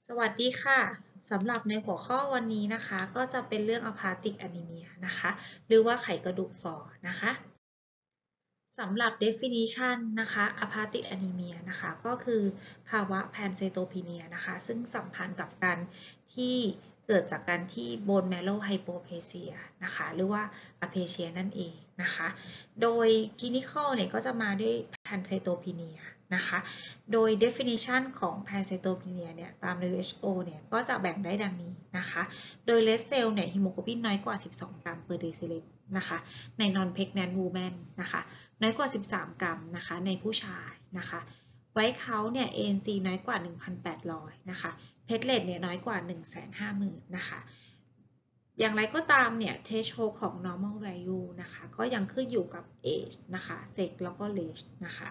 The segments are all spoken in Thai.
สวัสดีค่ะสำหรับในหัวข้อวันนี้นะคะก็จะเป็นเรื่อง Aplastic Anemia นะคะหรือว่าไขกระดูกฝ่อนะคะสำหรับ definition นะคะ Aplastic Anemia นะคะก็คือภาวะ pancytopenia นะคะซึ่งสัมพันธ์กับการที่เกิดจากการที่ bone marrow hypoplasia นะคะหรือว่า aplasia นั่นเองนะคะโดย clinical เนี่ยก็จะมาด้วย pancytopenia นะคะโดย definition ของ pancytopenia เนี่ยตาม WHO เนี่ยก็จะแบ่งได้ดังนี้นะคะโดย red cell เนี่ย hemoglobin น้อยกว่า 12 กรัม per deciliter นะคะใน non pregnant woman นะคะน้อยกว่า 13 กรัมนะคะในผู้ชายนะคะไวท์เขาท์เนี่ย ANC น้อยกว่า 1,800 นะคะเพทเลตเนี่ยน้อยกว่า 150,000 นะคะอย่างไรก็ตามเนี่ย threshold ของ normal value นะคะก็ยังขึ้นอยู่กับ age นะคะ sex แล้วก็ race นะคะ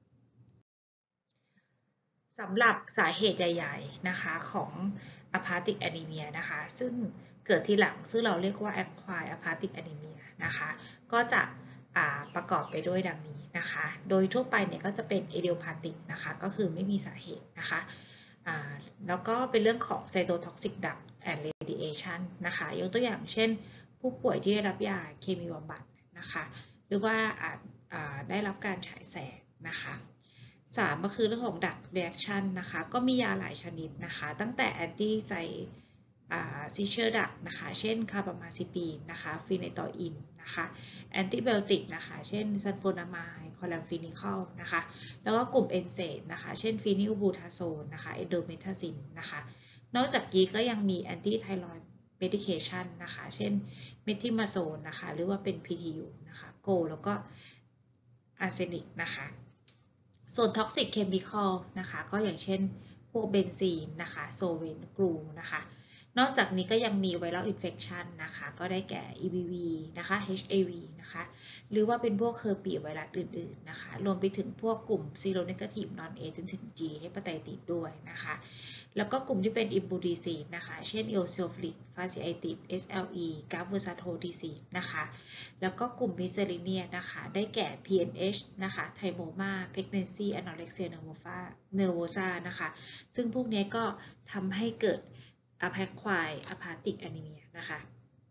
สำหรับสาเหตุใหญ่ๆนะคะของ aplastic anemia นะคะซึ่งเกิดทีหลังซึ่งเราเรียกว่า acquired aplastic anemia นะคะก็จะประกอบไปด้วยดังนี้นะคะโดยทั่วไปเนี่ยก็จะเป็น idiopathic นะคะก็คือไม่มีสาเหตุนะคะแล้วก็เป็นเรื่องของ cytotoxic duct and radiation นะคะยกตัวอย่างเช่นผู้ป่วยที่ได้รับยาเคมีบำบัดนะคะหรือว่าได้รับการฉายแสงนะคะ3ก็คือเรื่องของ drug reaction นะคะก็มียาหลายชนิดนะคะตั้งแต่ anti seizure drug นะคะเช่นคาร์บามาซิปีนนะคะฟีไนโตอินนะคะแอนติไบโอติกนะคะเช่นซัลโฟนามายด์คอลัมฟินิคอลนะคะแล้วก็กลุ่มเอนเซดนะคะเช่นฟีนิลบูทาโซนนะคะเอนโดเมทาซินนะคะนอกจากนี้ก็ยังมีแอนตี้ไทรอยด์เมดิเคชันนะคะเช่นเมทิมาโซนนะคะหรือว่าเป็น PTU นะคะโกแล้วก็อาร์เซนิกนะคะส่วนท็อกซิกเคมีคอลนะคะก็อย่างเช่นพวกเบนซีนนะคะโซเวนกรูนะคะนอกจากนี้ก็ยังมีไวรัลอินเฟคชันนะคะก็ได้แก่ EBV นะคะ HIV นะคะหรือว่าเป็นพวกเฮอร์ปีไวรัสอื่นๆนะคะรวมไปถึงพวกกลุ่ม Seronegative Non-A จนถึง G ให้ปไตติดด้วยนะคะแล้วก็กลุ่มที่เป็น Immune Disease นะคะเช่น Eosinophilic Fasciitis SLE Graft versus Host Disease นะคะแล้วก็กลุ่ม Miscellaneous นะคะได้แก่ PNH นะคะ Thymoma Pregnancy Anorexia Nervosa นะคะซึ่งพวกนี้ก็ทำให้เกิด acquired aplastic anemia นะคะ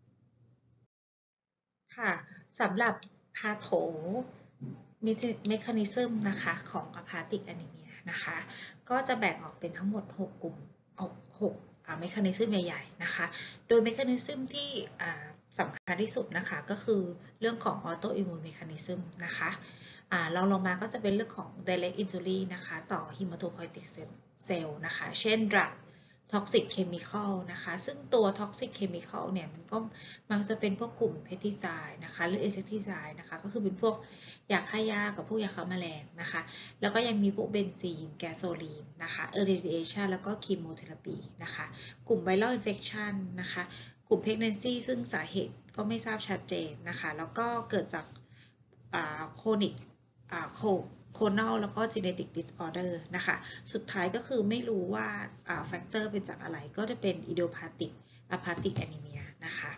ค่ะสำหรับพาโถเมคานิซึมนะคะของ aplastic anemia นะคะก็จะแบ่งออกเป็นทั้งหมด6กลุ่ม6เมคานิซึมใหญ่ๆนะคะโดยเมคานิซึมที่สำคัญที่สุดนะคะก็คือเรื่องของ autoimmune mechanism นะคะเราลงมาก็จะเป็นเรื่องของ direct injury นะคะต่อ hematopoietic cell นะคะเช่น drug toxic chemical นะคะซึ่งตัว toxic chemical เนี่ยมันก็มักจะเป็นพวกกลุ่ม pesticide นะคะหรือ insecticide นะคะก็คือเป็นพวกยาฆ่าหญ้ากับพวกยาฆ่าแมลงนะคะแล้วก็ยังมีพวกเบนซีนแก๊สโซลีนนะคะ irradiation แล้วก็ chemotherapy นะคะกลุ่ม viral infection นะคะกลุ่ม pregnancy ซึ่งสาเหตุก็ไม่ทราบชัดเจนนะคะแล้วก็เกิดจากchronic clonal แล้วก็ genetic disorder นะคะสุดท้ายก็คือไม่รู้ว่าแฟกเตอร์เป็นจากอะไรก็จะเป็น idiopathic aplastic anemia นะคะ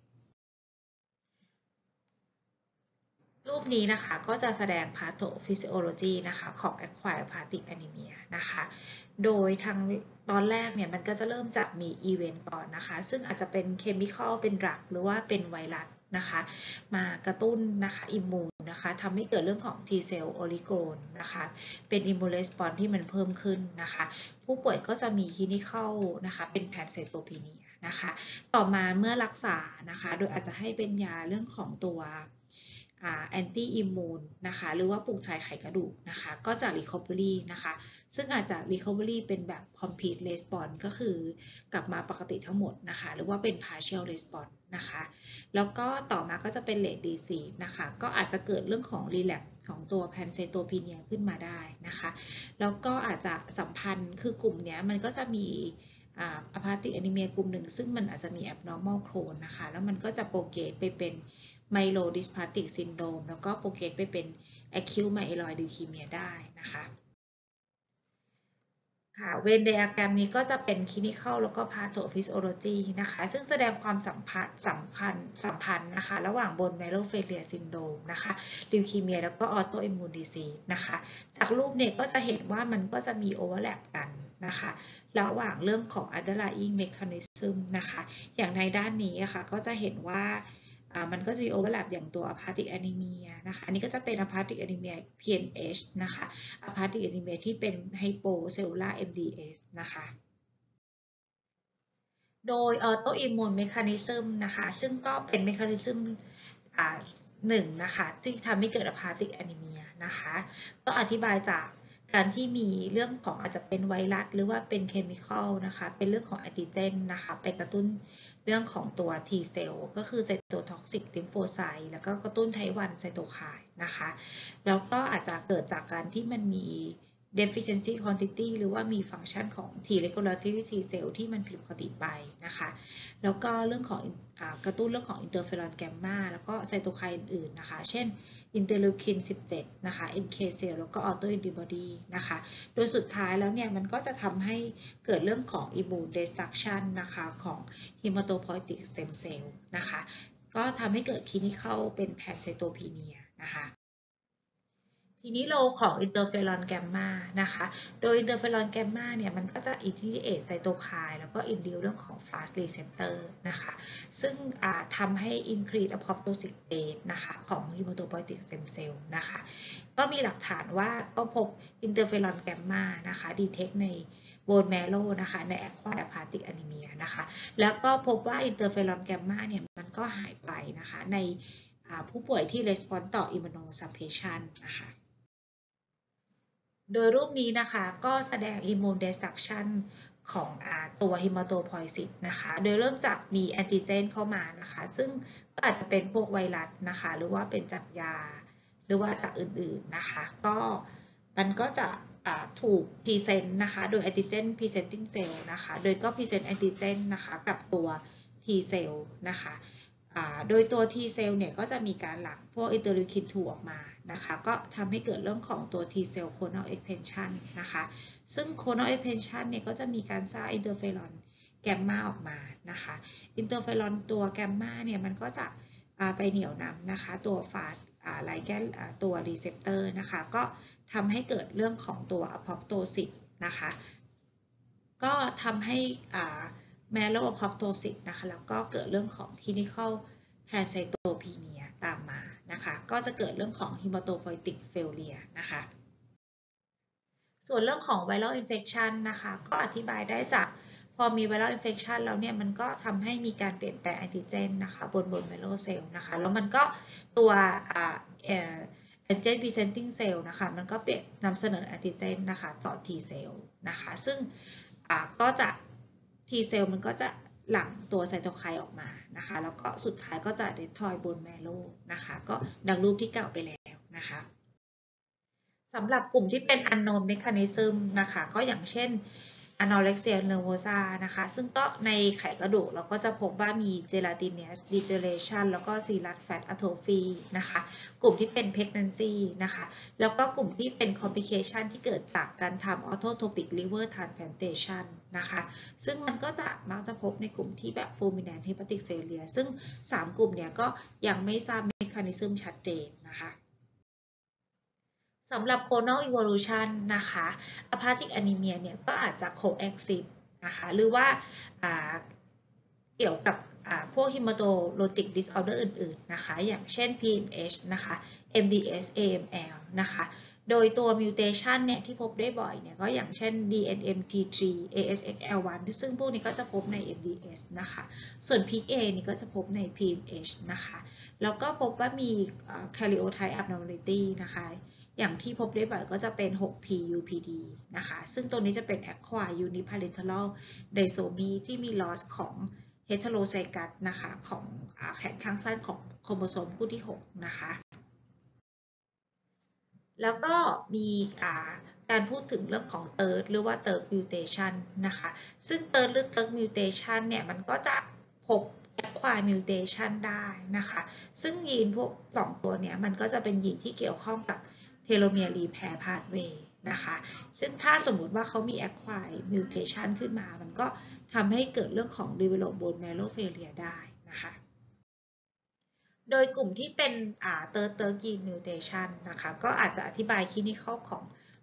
รูปนี้นะคะก็จะแสดง pathophysiology นะคะของ acquired aplastic anemia นะคะโดยทางตอนแรกเนี่ยมันก็จะเริ่มจากมีอีเวนต์ก่อนนะคะซึ่งอาจจะเป็นเคมีคอลเป็นดรักหรือว่าเป็นไวรัสนะคะมากระตุ้นนะคะอิมมูนนะคะทำให้เกิดเรื่องของ T cell oligomer นะคะเป็น immune response ที่มันเพิ่มขึ้นนะคะผู้ป่วยก็จะมี clinical นะคะเป็น pancytopenia นะคะต่อมาเมื่อรักษานะคะโดยอาจจะให้เป็นยาเรื่องของตัวแอนตี้อิมมูนนะคะหรือว่าปลูกถ่ายไขกระดูกนะคะก็จะ recovery นะคะซึ่งอาจจะ recovery เป็นแบบ complete response ก็คือกลับมาปกติทั้งหมดนะคะหรือว่าเป็น partial response นะคะแล้วก็ต่อมาก็จะเป็น late disease นะคะก็อาจจะเกิดเรื่องของ relapse ของตัว pancytopenia ขึ้นมาได้นะคะแล้วก็อาจจะสัมพันธ์คือกลุ่มนี้มันก็จะมีaplastic anemia กลุ่มหนึ่งซึ่งมันอาจจะมี abnormal clone นะคะแล้วมันก็จะโปรเกรสไปเป็น myelodysplastic syndrome แล้วก็โปรเกรสไปเป็น acute myeloid leukemia ได้นะคะค่ะเวนไดอะแกรมนี้ก็จะเป็น clinical แล้วก็ pathophysiology นะคะซึ่งแสดงความสัมพันธ์นะคะระหว่าง bone marrow failure syndrome นะคะ leukemia แล้วก็ autoimmune disease นะคะจากรูปเนี่ยก็จะเห็นว่ามันก็จะมี overlap กันนะคะระหว่างเรื่องของ underlying mechanism นะคะอย่างในด้านนี้ค่ะก็จะเห็นว่ามันก็จะมี overlap อย่างตัว aplastic anemia นะคะอันนี้ก็จะเป็น aplastic anemia PNH นะคะ aplastic anemia ที่เป็น hypocellular MDS นะคะโดย autoimmune mechanism นะคะซึ่งก็เป็น mechanism หนึ่งนะคะที่ทำให้เกิด aplastic anemia นะคะก็อธิบายจากการที่มีเรื่องของอาจจะเป็นไวรัสหรือว่าเป็นเคมีคอลนะคะเป็นเรื่องของแอนติเจนนะคะไปกระตุ้นเรื่องของตัว T เซลล์ก็คือไซโตท็อกซิกลิมโฟไซต์แล้วก็กระตุ้นไท1ไซโตไคน์นะคะแล้วก็อาจจะเกิดจากการที่มันมี deficiency quantity หรือว่ามีฟังก์ชันของ T regulatory T cell ที่มันผิดปกติไปนะคะแล้วก็เรื่องของกระตุ้นเรื่องของอินเตอร์เฟอรอนแกมมาแล้วก็ไซโตไคน์อื่นๆนะคะเช่นอินเตอร์ลูคิน 17 นะคะ NK cell แล้วก็ออโตแอนติบอดีนะคะโดยสุดท้ายแล้วเนี่ยมันก็จะทำให้เกิดเรื่องของ immune destruction นะคะของ hematopoietic stem cell นะคะก็ทำให้เกิด clinical เป็น pancytopenia นะคะทีนี้โลของอินเตอร์เฟอรอนแกมมานะคะโดยอินเตอร์เฟอรอนแกมมาเนี่ยมันก็จะอินทิเอตไซโตไคน์แล้วก็อินดิวเรื่องของฟาสต์รีเซปเตอร์นะคะซึ่งทำให้ increase apoptotic rate นะคะของ hematopoietic stem cell นะคะก็มีหลักฐานว่าก็พบอินเตอร์เฟอรอนแกมมานะคะดีเทคในโบนแมโลนะคะใน acquired hepatic anemia นะคะแล้วก็พบว่าอินเตอร์เฟอรอนแกมมาเนี่ยมันก็หายไปนะคะในผู้ป่วยที่ response ต่อ immunosuppression นะคะโดยรูปนี้นะคะก็แสดง immune destruction ของตัว hematopoiesis นะคะโดยเริ่มจากมีแอนติเจนเข้ามานะคะซึ่งก็อาจจะเป็นพวกไวรัสนะคะหรือว่าเป็นจากยาหรือว่าจากอื่นๆนะคะก็มันก็จะถูกพรีเซนต์นะคะโดย antigen presenting cell นะคะโดยก็พรีเซนต์แอนติเจนนะคะกับตัว T cell นะคะโดยตัว T cell เนี่ยก็จะมีการหลั่งพวกอินเตอร์ลิวคิน 2 ออกมานะคะก็ทำให้เกิดเรื่องของตัว T cell clonal expansion นะคะซึ่ง clonal expansion เนี่ยก็จะมีการสร้างอินเตอร์เฟอรอนแกมมาออกมานะคะอินเตอร์เฟอรอนตัวแกมมาเนี่ยมันก็จะไปเหนี่ยวนำนะคะตัวฟาสไลแกนตัวรีเซปเตอร์นะคะก็ทำให้เกิดเรื่องของตัว apoptosis นะคะก็ทำให้Marrow apoptosis นะคะแล้วก็เกิดเรื่องของ clinical pancytopenia ตามมานะคะก็จะเกิดเรื่องของ hematopoietic failure นะคะส่วนเรื่องของ viral infection นะคะก็อธิบายได้จากพอมี viral infection แล้วเนี่ยมันก็ทำให้มีการเปลี่ยนแปลงแอนติเจนนะคะบน marrow cell นะคะแล้วมันก็ตัวantigen presenting cell นะคะมันก็เปลี่ยนนำเสนอแอนติเจนนะคะต่อ T cell นะคะซึ่งก็จะ T cell มันก็จะหลั่งตัวไซโตไคน์ออกมานะคะแล้วก็สุดท้ายก็จะ destroy bone marrow นะคะก็ดังรูปที่กล่าวไปแล้วนะคะสำหรับกลุ่มที่เป็น unknown mechanism นะคะก็อย่างเช่น anorexia nervosa นะคะซึ่งก็ในไขกระดูกเราก็จะพบว่ามี gelatinous degeneration แล้วก็ serous fat atrophy นะคะกลุ่มที่เป็น pregnancy นะคะแล้วก็กลุ่มที่เป็น complication ที่เกิดจากการทำ autotropic liver transplantation นะคะซึ่งมันก็จะมักจะพบในกลุ่มที่แบบ fulminant hepatic failure ซึ่ง3กลุ่มเนี่ยก็ยังไม่ทราบ mechanism ชัดเจนนะคะสำหรับ clonal evolution นะคะ aplastic anemia เนี่ยก็อาจจะ coexist นะคะหรือว่าเกี่ยวกับพวก hematologic disorder อื่นๆนะคะอย่างเช่น PNH นะคะ MDS AML นะคะโดยตัว mutation เนี่ยที่พบได้บ่อยเนี่ยก็อย่างเช่น DNMT3 ASXL1 ซึ่งพวกนี้ก็จะพบใน MDS นะคะส่วน PIK-A นี่ก็จะพบใน PNH นะคะแล้วก็พบว่ามี karyotype abnormality นะคะอย่างที่พบได้บ่อยก็จะเป็น 6P UPD นะคะซึ่งตัวนี้จะเป็น acquired uniparental disomy ที่มี loss ของ heterozygote นะคะของแขนข้างสั้นของโครโมโซมคู่ที่ 6 นะคะแล้วก็มีการพูดถึงเรื่องของ TERT หรือว่า TERT mutation นะคะซึ่ง TERT หรือ TERT mutation เนี่ยมันก็จะพบ acquired mutation ได้นะคะซึ่งยีนพวก2ตัวเนี้ยมันก็จะเป็นยีนที่เกี่ยวข้องกับ telomere repair pathway นะคะซึ่งถ้าสมมุติว่าเขามี acquired mutation ขึ้นมามันก็ทำให้เกิดเรื่องของ develop bone marrow failure ได้นะคะโดยกลุ่มที่เป็นthird gene mutation นะคะก็อาจจะอธิบาย clinical ของ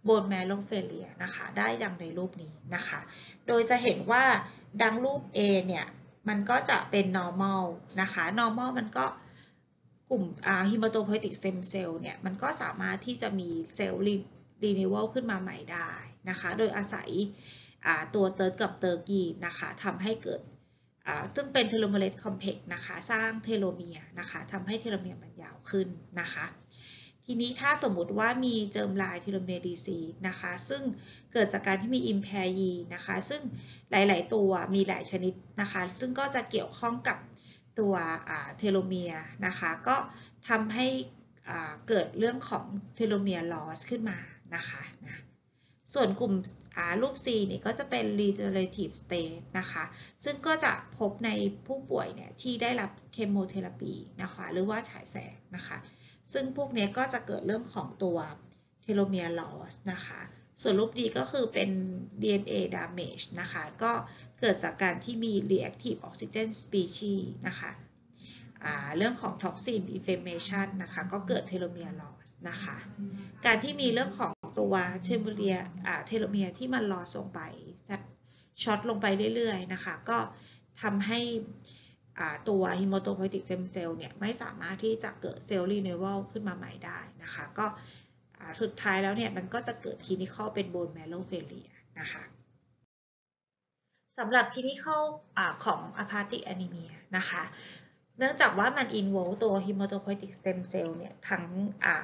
bone marrow failure นะคะได้ดังในรูปนี้นะคะโดยจะเห็นว่าดังรูป A เนี่ยมันก็จะเป็น normal นะคะ normal มันก็กลุ่มhematopoietic stem cell เนี่ยมันก็สามารถที่จะมีเซลล์ renewal ขึ้นมาใหม่ได้นะคะโดยอาศัยตัวเติร์ดกับเตอร์กีนะคะทำให้เกิดซึ่งเป็นเทโลเมเรสคอมเพล็กซ์นะคะสร้างเทโลเมียร์นะคะทำให้เทโลเมียร์มันยาวขึ้นนะคะทีนี้ถ้าสมมุติว่ามีเจิมลายเทโลเมียร์ดีซีนะคะซึ่งเกิดจากการที่มี impair นะคะซึ่งหลายๆตัวมีหลายชนิดนะคะซึ่งก็จะเกี่ยวข้องกับตัวเทโลเมียร์นะคะก็ทำให้เกิดเรื่องของเทโลเมียร์ loss ขึ้นมานะคะส่วนกลุ่มรูป C เนี่ยก็จะเป็น regenerative state นะคะซึ่งก็จะพบในผู้ป่วยเนี่ยที่ได้รับเคมีเทอราปีนะคะหรือว่าฉายแสงนะคะซึ่งพวกนี้ก็จะเกิดเรื่องของตัวเทโลเมียร์ loss นะคะส่วนรูป D ก็คือเป็น DNA damage นะคะก็เกิดจากการที่มี reactive oxygen species นะคะเรื่องของ toxin inflammation นะคะก็เกิดเทโลเมียร์ loss นะคะการที่มีเรื่องของตัวเทโลเมียร์ที่มันลอสลงไปช็อตลงไปเรื่อยๆนะคะก็ทำให้ตัว hematopoietic stem cell เนี่ยไม่สามารถที่จะเกิดเซลล์ renewal ขึ้นมาใหม่ได้นะคะก็สุดท้ายแล้วเนี่ยมันก็จะเกิด clinical เป็น bone marrow failure นะคะสำหรับ clinical ของ apathic anemia นะคะเนื่องจากว่ามัน involve ตัว hematopoietic stem cell เนี่ยทั้ง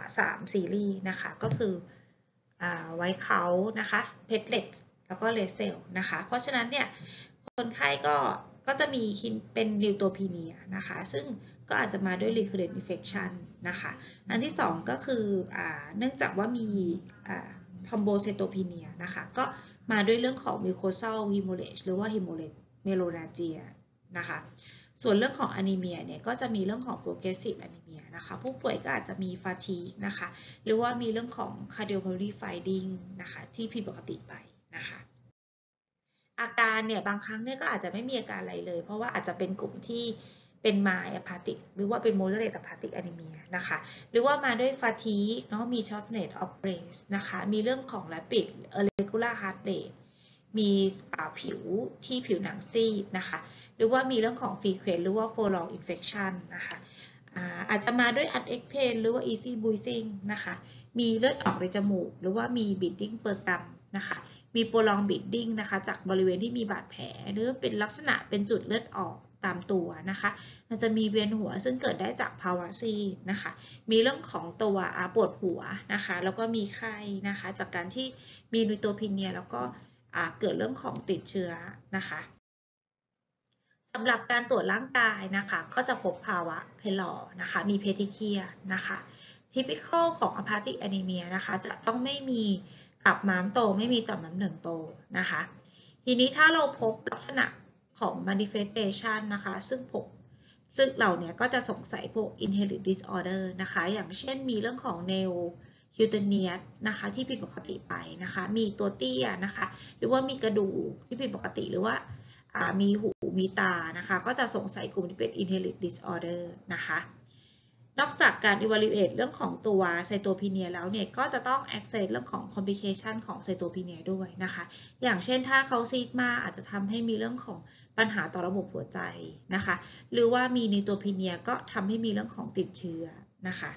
3 ซีรีส์นะคะก็คือไวท์เคาท์นะคะเพทเล็ตแล้วก็เลเซลนะคะเพราะฉะนั้นเนี่ยคนไข้ก็จะมีเป็นนิวโตพีเนียนะคะซึ่งก็อาจจะมาด้วย recurrent infection นะคะอันที่2ก็คือเนื่องจากว่ามีทอมโบไซโตพีเนียนะคะก็มาด้วยเรื่องของ mucosal hemorrhage หรือว่า hemorrhagia นะคะส่วนเรื่องของอนีเมียเนี่ยก็จะมีเรื่องของ progressive anemia นะคะผู้ป่วยก็อาจจะมี fatigue นะคะหรือว่ามีเรื่องของ cardiopulmonary finding นะคะที่ผิดปกติไปนะคะอาการเนี่ยบางครั้งเนี่ยก็อาจจะไม่มีอาการอะไรเลยเพราะว่าอาจจะเป็นกลุ่มที่เป็น mild apathic หรือว่าเป็น moderate apathic anemia นะคะหรือว่ามาด้วย fatigue เนาะมี shortness of breath นะคะมีเรื่องของ rapid irregular heart rate มีผิวที่ผิวหนังซีดนะคะหรือว่ามีเรื่องของ frequent หรือว่า prolonged infection นะคะอาจจะมาด้วย unexplained pain หรือว่า easy bruising นะคะมีเลือดออกในจมูกหรือว่ามี bleeding per gum นะคะมี prolonged bleeding นะคะจากบริเวณที่มีบาดแผลหรือเป็นลักษณะเป็นจุดเลือดออกตามตัวนะคะมันจะมีเวียนหัวซึ่งเกิดได้จากภาวะซีดนะคะมีเรื่องของตัวปวดหัวนะคะแล้วก็มีไข้นะคะจากการที่มีนิวโตพีเนียแล้วก็เกิดเรื่องของติดเชื้อนะคะสำหรับการตรวจร่างกายนะคะก็จะพบภาวะเพลอนะคะมีเพทิเคียนะคะtypical ของ apathic anemia นะคะจะต้องไม่มีตับม้ามโตไม่มีต่อมน้ำเหลืองโตนะคะทีนี้ถ้าเราพบลักษณะของ manifestation นะคะซึ่งเราเนี่ยก็จะสงสัยพวก inherit disorder นะคะอย่างเช่นมีเรื่องของ nail cutaneous นะคะที่ผิดปกติไปนะคะมีตัวเตี้ยนะคะหรือว่ามีกระดูกที่ผิดปกติหรือว่ามีหูมีตานะคะก็จะสงสัยกลุ่มที่เป็น inherit disorder นะคะนอกจากการ evaluate เรื่องของตัวไซโตพีเนียแล้วเนี่ยก็จะต้อง access เรื่องของ complication ของไซโตพีเนียด้วยนะคะอย่างเช่นถ้าเขาซีดมากอาจจะทำให้มีเรื่องของปัญหาต่อระบบหัวใจนะคะหรือว่ามีนิโตพีเนียก็ทำให้มีเรื่องของติดเชื้อนะคะ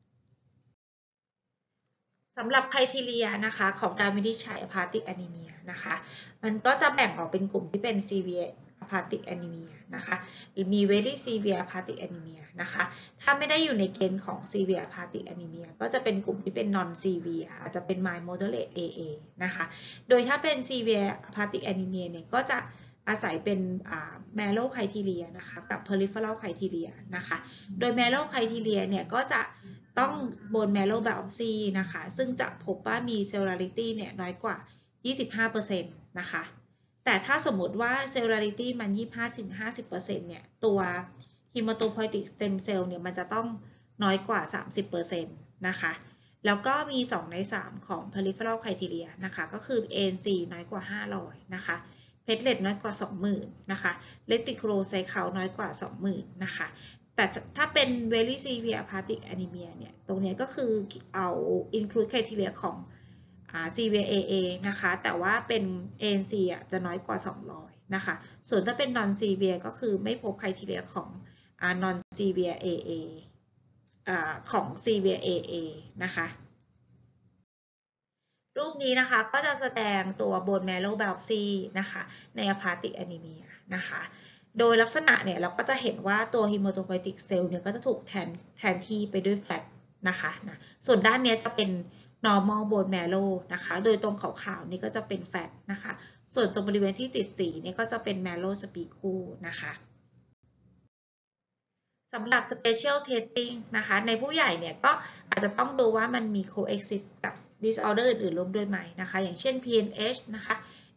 สำหรับไครทีเรียนะคะของการวินิจฉัย apathic anemia นะคะมันก็จะแบ่งออกเป็นกลุ่มที่เป็น severe apathic anemia นะคะหรือมี very severe apathic anemia นะคะถ้าไม่ได้อยู่ในเกณฑ์ของ severe apathic anemia ก็จะเป็นกลุ่มที่เป็น non severe อาจจะเป็น mild moderate AA นะคะโดยถ้าเป็น severe apathic anemia เนี่ยก็จะอาศัยเป็นmarrow criteria นะคะกับ peripheral criteria นะคะโดย marrow criteria เนี่ยก็จะต้อง bone marrow biopsy นะคะซึ่งจะพบว่ามี cellularity เนี่ยน้อยกว่า 25% นะคะแต่ถ้าสมมติว่า cellularity มัน 25-50% เนี่ยตัว hematopoietic stem cell เนี่ยมันจะต้องน้อยกว่า 30% นะคะแล้วก็มี2ใน3ของ peripheral criteria นะคะก็คือ ANC น้อยกว่า500นะคะเพทเล็ตน้อยกว่า 20,000 นะคะreticulocyte count น้อยกว่า 20,000 นะคะแต่ถ้าเป็น very severe apathic anemia เนี่ยตรงนี้ก็คือเอา include criteria ของ severe AA นะคะแต่ว่าเป็น ANC จะน้อยกว่า200นะคะส่วนถ้าเป็น non severe ก็คือไม่พบ criteria ของ non severe AA ของ severe AA นะคะรูปนี้นะคะก็จะแสดงตัว bone marrow biopsy นะคะใน aplastic anemia นะคะโดยลักษณะเนี่ยเราก็จะเห็นว่าตัว hematopoietic cell เนี่ยก็จะถูกแทนที่ไปด้วยแฟตนะคะส่วนด้านนี้จะเป็น normal bone marrow นะคะโดยตรงขาวๆนี่ก็จะเป็นแฟตนะคะส่วนตรงบริเวณที่ติดสีนี่ก็จะเป็น marrow speckle นะคะสำหรับ special testing นะคะในผู้ใหญ่เนี่ยก็อาจจะต้องดูว่ามันมี coexist กับ disorder อื่นๆร่วมด้วยไหมนะคะอย่างเช่น PNH นะคะ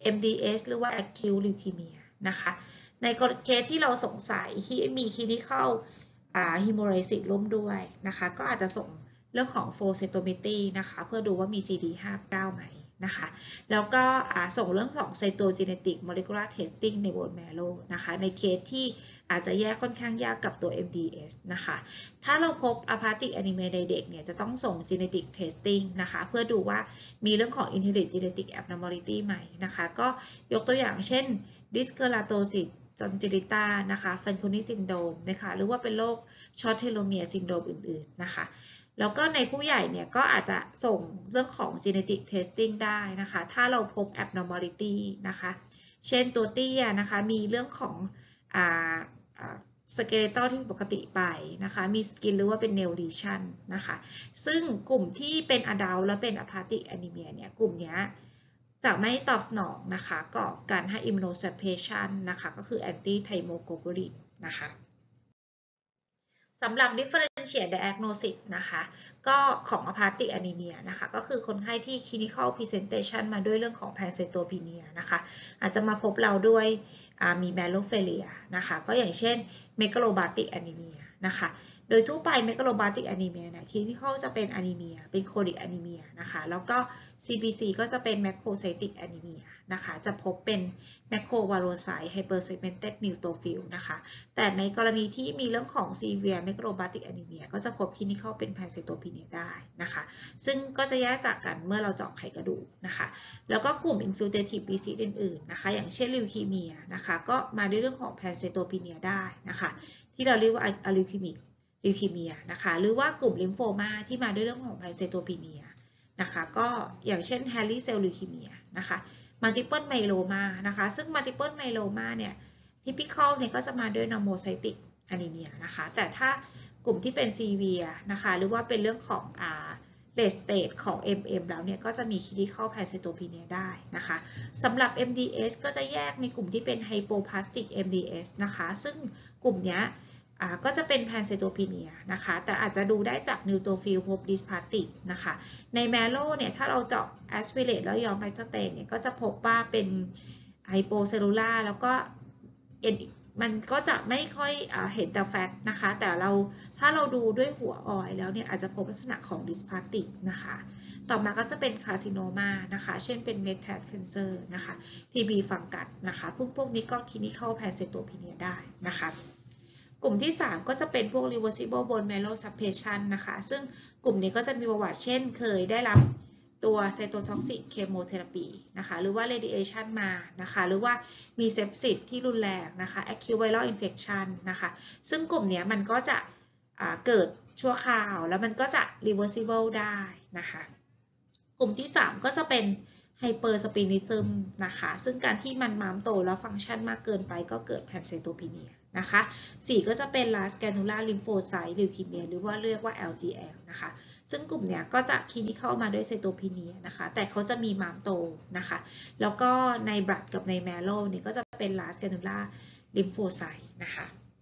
MDS หรือว่า acute leukemia นะคะในเคสที่เราสงสัยที่มี clinical hemorrhagic ร่วมด้วยนะคะก็อาจจะส่งเรื่องของ flow cytometry นะคะเพื่อดูว่ามี CD59 ไหมนะคะแล้วก็ส่งเรื่องของ cytogenetic molecular testing ใน bone marrow นะคะในเคสที่อาจจะแยกค่อนข้างยากกับตัว MDS นะคะถ้าเราพบ aplastic anemia ในเด็กเนี่ยจะต้องส่ง genetic testing นะคะเพื่อดูว่ามีเรื่องของ inherited genetic abnormality ไหมนะคะก็ยกตัวอย่างเช่น dyskeratosis congenital นะคะ Fanconi syndrome นะคะหรือว่าเป็นโรค short telomere syndrome อื่นๆนะคะแล้วก็ในผู้ใหญ่เนี่ยก็อาจจะส่งเรื่องของ genetic testing ได้นะคะถ้าเราพบ abnormality นะคะเช่นตัวเตี้ยนะคะมีเรื่องของสเกเลตัลที่ปกติไปนะคะมีสกินหรือว่าเป็น nail lesion นะคะซึ่งกลุ่มที่เป็น adult และเป็น aplastic anemia เนี่ยกลุ่มนี้จะไม่ตอบสนองนะคะก่อการให้ immunosuppression นะคะก็คือ anti thymoglobulin นะคะสำหรับ differential diagnosis นะคะก็ของ aplastic anemia นะคะก็คือคนไข้ที่ clinical presentation มาด้วยเรื่องของ pancytopenia นะคะอาจจะมาพบเราด้วยมี malophilia นะคะก็อย่างเช่น megaloblastic anemia นะคะโดยทั่วไป megaloblastic anemia เนี่ย clinical จะเป็น anemia เป็น chronic anemia นะคะแล้วก็ CBC ก็จะเป็น macrocytic anemia นะคะจะพบเป็น macrovarocyte hypersegmented neutrophil นะคะแต่ในกรณีที่มีเรื่องของ severe megaloblastic anemia ก็จะพบ clinical เป็น pancytopenia ได้นะคะซึ่งก็จะแยกจากกันเมื่อเราเจาะไขกระดูกนะคะแล้วก็กลุ่ม infiltrative disease อื่นๆนะคะอย่างเช่น leukemia นะคะก็มาด้วยเรื่องของ pancytopenia ได้นะคะที่เราเรียกว่า leukemic leukemia นะคะหรือว่ากลุ่ม lymphoma ที่มาด้วยเรื่องของ pancytopenia นะคะก็อย่างเช่น hairy cell leukemia นะคะ multiple myeloma นะคะซึ่ง multiple myeloma เนี่ย typical เนี่ยก็จะมาด้วย normocytic anemia นะคะแต่ถ้ากลุ่มที่เป็น severe นะคะหรือว่าเป็นเรื่องของlate stage ของ MM แล้วเนี่ยก็จะมี clinical pancytopenia ได้นะคะสำหรับ MDS ก็จะแยกในกลุ่มที่เป็น hypoplastic MDS นะคะซึ่งกลุ่มนี้ก็จะเป็น pancytopenia นะคะแต่อาจจะดูได้จาก neutrophil พบ dysplastic นะคะใน marrow เนี่ยถ้าเราเจาะ aspirate แล้วย้อมไบสเตนเนี่ยก็จะพบว่าเป็น hypocellular แล้วก็มันก็จะไม่ค่อยเห็นแต่แฟตนะคะแต่ถ้าเราดูด้วยหัวออยแล้วเนี่ยอาจจะพบลักษณะของ dysplastic นะคะต่อมาก็จะเป็น carcinoma นะคะเช่นเป็น metastatic cancer นะคะ TB ฟังกัสนะคะพวกนี้ก็ clinical pancytopenia ได้นะคะกลุ่มที่3ก็จะเป็นพวก reversible bone marrow suppression นะคะซึ่งกลุ่มนี้ก็จะมีประวัติเช่นเคยได้รับตัว cytotoxic chemotherapy นะคะหรือว่า radiation มานะคะหรือว่ามี sepsis ที่รุนแรงนะคะ acute viral infection นะคะซึ่งกลุ่มนี้มันก็จะเกิดชั่วคราวแล้วมันก็จะ reversible ได้นะคะกลุ่มที่3ก็จะเป็น hyperspllenism นะคะซึ่งการที่มันม้ามโตแล้วฟังก์ชันมากเกินไปก็เกิด pancytopenia นะคะ4ก็จะเป็น large granular lymphocyte leukemia หรือว่าเรียกว่า LGL นะคะซึ่งกลุ่มเนี้ยก็จะ clinical มาด้วย cytopenia นะคะแต่เขาจะมีม้ามโตนะคะแล้วก็ใน blood กับใน marrow เนี่ยก็จะเป็น large granular lymphocyte นะคะ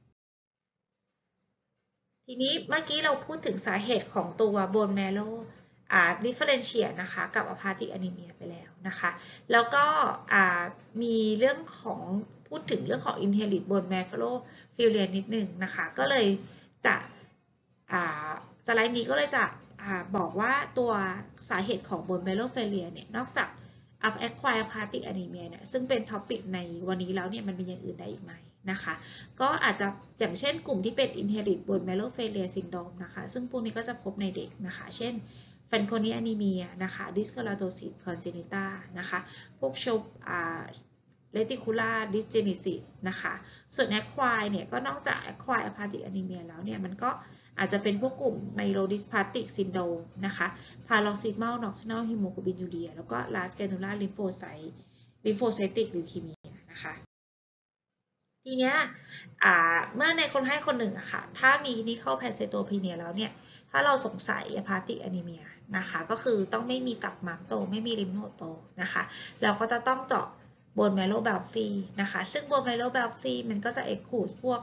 ทีนี้เมื่อกี้เราพูดถึงสาเหตุของตัว bone marrow differentiate นะคะกับ aplastic anemia ไปแล้วนะคะแล้วก็มีเรื่องของพูดถึงเรื่องของ inherited bone marrow failure นิดนึงนะคะก็เลยจะสไลด์นี้ก็เลยจะบอกว่าตัวสาเหตุของ bone marrow failure เนี่ยนอกจาก acquired aplastic anemia เนี่ยซึ่งเป็นท็อปิกในวันนี้แล้วเนี่ยมันมีอย่างอื่นได้อีกไหมนะคะก็อาจจะอย่างเช่นกลุ่มที่เป็น inherited bone marrow failure syndrome นะคะซึ่งพวกนี้ก็จะพบในเด็กนะคะเช่นแฟนโคนีแอนีเมียนะคะดิสเคอราโตซิสคอนเจนิตานะคะพวกเรติคูล่าดิสเจนิซิสนะคะส่วนแอคควายเนี่ยก็นอกจากแอคควายอะพาติกแอนีเมียแล้วเนี่ยมันก็อาจจะเป็นพวกกลุ่มไมโลดิสพาติกซินโดรมนะคะพาร็อกซิมัลน็อกซินัลฮิโมโกลบินยูเรียแล้วก็ลาสแกนูล่าลิมโฟไซติกลิวคีเมียนะคะทีเนี้ยเมื่อในคนไข้คนหนึ่งอะค่ะถ้ามีนิโคลแพนเซโตพีเนียแล้วเนี่ยถ้าเราสงสัยอะพาติกแอนีเมียนะคะก็คือต้องไม่มีตับม้ามโตไม่มีลิมโนดโตนะคะเราก็จะต้องเจาะบนแมโลไบอปซีนะคะซึ่งบนแมโลไบอปซีมันก็จะเอ็กซ์คลูดพวก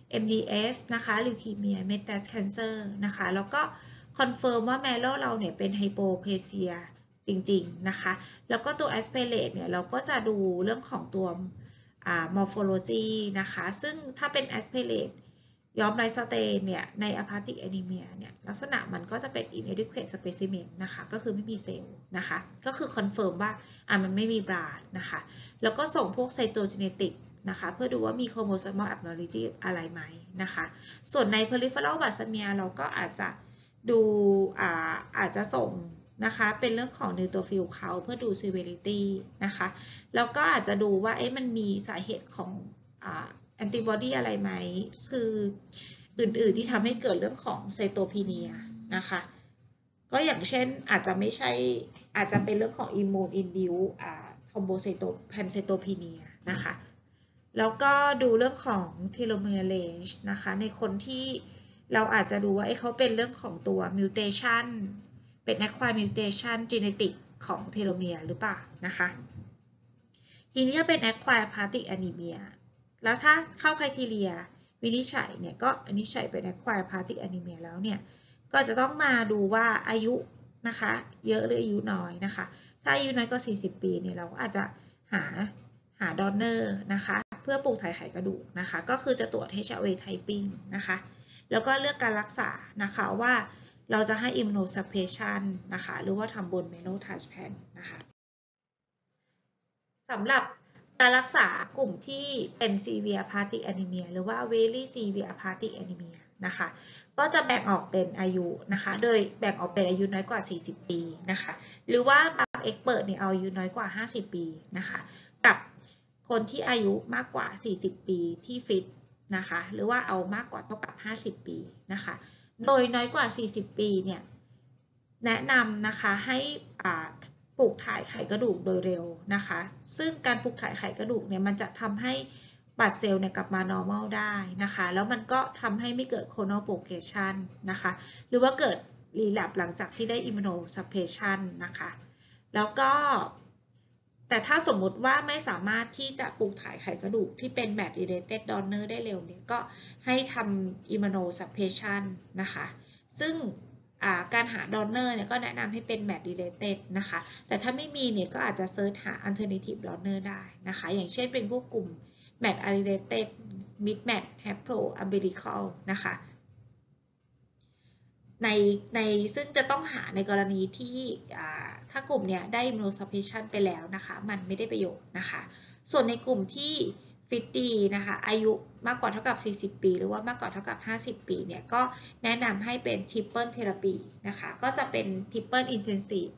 MDS นะคะลิวคีเมียเมตาสแคนเซอร์นะคะแล้วก็คอนเฟิร์มว่าแมโลเราเนี่ยเป็นไฮโปเพเซียจริงๆนะคะแล้วก็ตัวแอสเปเรตเนี่ยเราก็จะดูเรื่องของตัวmorphology นะคะซึ่งถ้าเป็น aspirate ย้อมไรสเตนเนี่ยใน apathic anemia เนี่ยลักษณะมันก็จะเป็น inadequate specimen นะคะก็คือไม่มีเซลล์นะคะก็คือคอนเฟิร์มว่ามันไม่มีบราดนะคะแล้วก็ส่งพวก cytogenetic นะคะเพื่อดูว่ามี chromosomal abnormality อะไรไหมนะคะส่วนใน peripheral basemia เราก็อาจจะดูอาจจะส่งนะคะเป็นเรื่องของ neutrophil count เพื่อดู severity นะคะแล้วก็อาจจะดูว่ามันมีสาเหตุของแอนติบอดีอะไรไหมคืออื่นๆที่ทำให้เกิดเรื่องของไซโตพีเนียนะคะก็อย่างเช่นอาจจะไม่ใช่อาจจะเป็นเรื่องของอิมมูนอินดิวทอมโบไซโตแพนไซโตพีเนียนะคะแล้วก็ดูเรื่องของเทโลเมียร์เรนจ์นะคะในคนที่เราอาจจะดูว่าเขาเป็นเรื่องของตัวมิวเทชันเป็น acquired mutation genetic ของเทโลเมียร์หรือเปล่านะคะทีนี้ถ้าเป็น acquired hepatic anemia แล้วถ้าเข้า criteria วินิจฉัยเนี่ยก็วินิจฉัยเป็น acquired hepatic anemia แล้วเนี่ยก็จะต้องมาดูว่าอายุนะคะเยอะหรืออายุน้อยนะคะถ้าอายุน้อยกว่า40 ปีเนี่ยเราก็อาจจะหาดอนเนอร์นะคะเพื่อปลูกถ่ายไขกระดูกนะคะก็คือจะตรวจ HLA typing นะคะแล้วก็เลือกการรักษานะคะว่าเราจะให้ immunosuppression นะคะหรือว่าทำบน marrow transplant นะคะสำหรับการรักษากลุ่มที่เป็น severe hepatic anemia หรือว่า very severe hepatic anemia นะคะก็จะแบ่งออกเป็นอายุนะคะโดยแบ่งออกเป็นอายุน้อยกว่า40 ปีนะคะหรือว่าบางเอ็กเปิร์ตเนี่ยเอาอายุน้อยกว่า50 ปีนะคะกับคนที่อายุมากกว่า40 ปีที่ฟิตนะคะหรือว่าเอามากกว่าเท่ากับ50 ปีนะคะโดยน้อยกว่า40 ปีเนี่ยแนะนำนะคะให้ปลูกถ่ายไขกระดูกโดยเร็วนะคะซึ่งการปลูกถ่ายไขกระดูกเนี่ยมันจะทำให้บัตรเซลล์เนี่ยกลับมา normal ได้นะคะแล้วมันก็ทำให้ไม่เกิด clonal progression นะคะหรือว่าเกิด relapse หลังจากที่ได้ immunosuppression นะคะแล้วก็แต่ถ้าสมมติว่าไม่สามารถที่จะปลูกถ่ายไขกระดูกที่เป็น match related donor ได้เร็วเนี่ยก็ให้ทำ immunosuppression นะคะซึ่งการหา donor เนี่ยก็แนะนำให้เป็น match related นะคะแต่ถ้าไม่มีเนี่ยก็อาจจะเซิร์ชหา alternative donor ได้นะคะอย่างเช่นเป็นพวกกลุ่ม match related mismatch haplo umbilical นะคะในซึ่งจะต้องหาในกรณีที่ถ้ากลุ่มเนี้ยได้ immunosuppression ไปแล้วนะคะมันไม่ได้ประโยชน์นะคะส่วนในกลุ่มที่ฟิตดีนะคะอายุมากกว่าเท่ากับ40 ปีหรือว่ามากกว่าเท่ากับ50 ปีเนี่ยก็แนะนำให้เป็น triple therapy นะคะก็จะเป็น triple intensive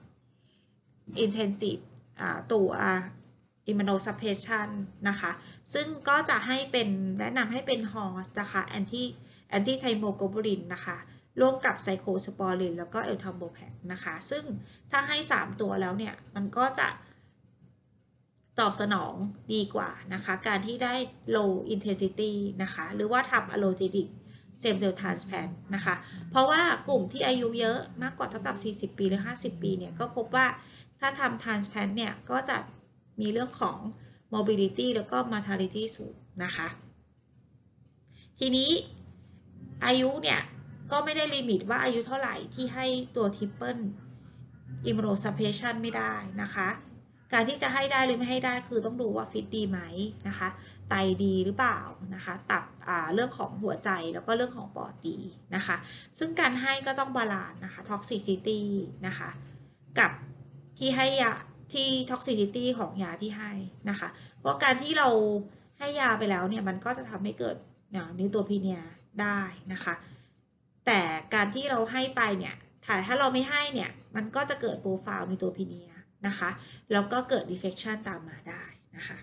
ตัว immunosuppression นะคะซึ่งก็จะให้เป็นแนะนำให้เป็น HORS นะคะ anti thymoglobulin นะคะร่วมกับไซโคสปอรินแล้วก็เอลทัมโบแพคนะคะซึ่งถ้าให้3ตัวแล้วเนี่ยมันก็จะตอบสนองดีกว่านะคะการที่ได้ low intensity นะคะหรือว่าทำ allogeneic stem cell transplant นะคะเพราะว่ากลุ่มที่อายุเยอะมากกว่าเท่ากับ40 ปีหรือ50 ปีเนี่ยก็พบว่าถ้าทำ transplant เนี่ยก็จะมีเรื่องของ morbidity แล้วก็ mortality สูงนะคะทีนี้อายุเนี่ยก็ไม่ได้ลิมิตว่าอายุเท่าไหร่ที่ให้ตัว triple immunosuppression ไม่ได้นะคะการที่จะให้ได้หรือไม่ให้ได้คือต้องดูว่าฟิตดีไหมนะคะไตดีหรือเปล่านะคะตับเรื่องของหัวใจแล้วก็เรื่องของปอดดีนะคะซึ่งการให้ก็ต้องบาลานซ์นะคะ toxicity นะคะกับที่ให้ยาที่ toxicity ของยาที่ให้นะคะเพราะการที่เราให้ยาไปแล้วเนี่ยมันก็จะทำให้เกิดนิวโทพีเนียได้นะคะแต่การที่เราให้ไปเนี่ยถ้าเราไม่ให้เนี่ยมันก็จะเกิดโปรไฟล์นิวโทพีเนียนะคะแล้วก็เกิด defection ตามมาได้นะคะ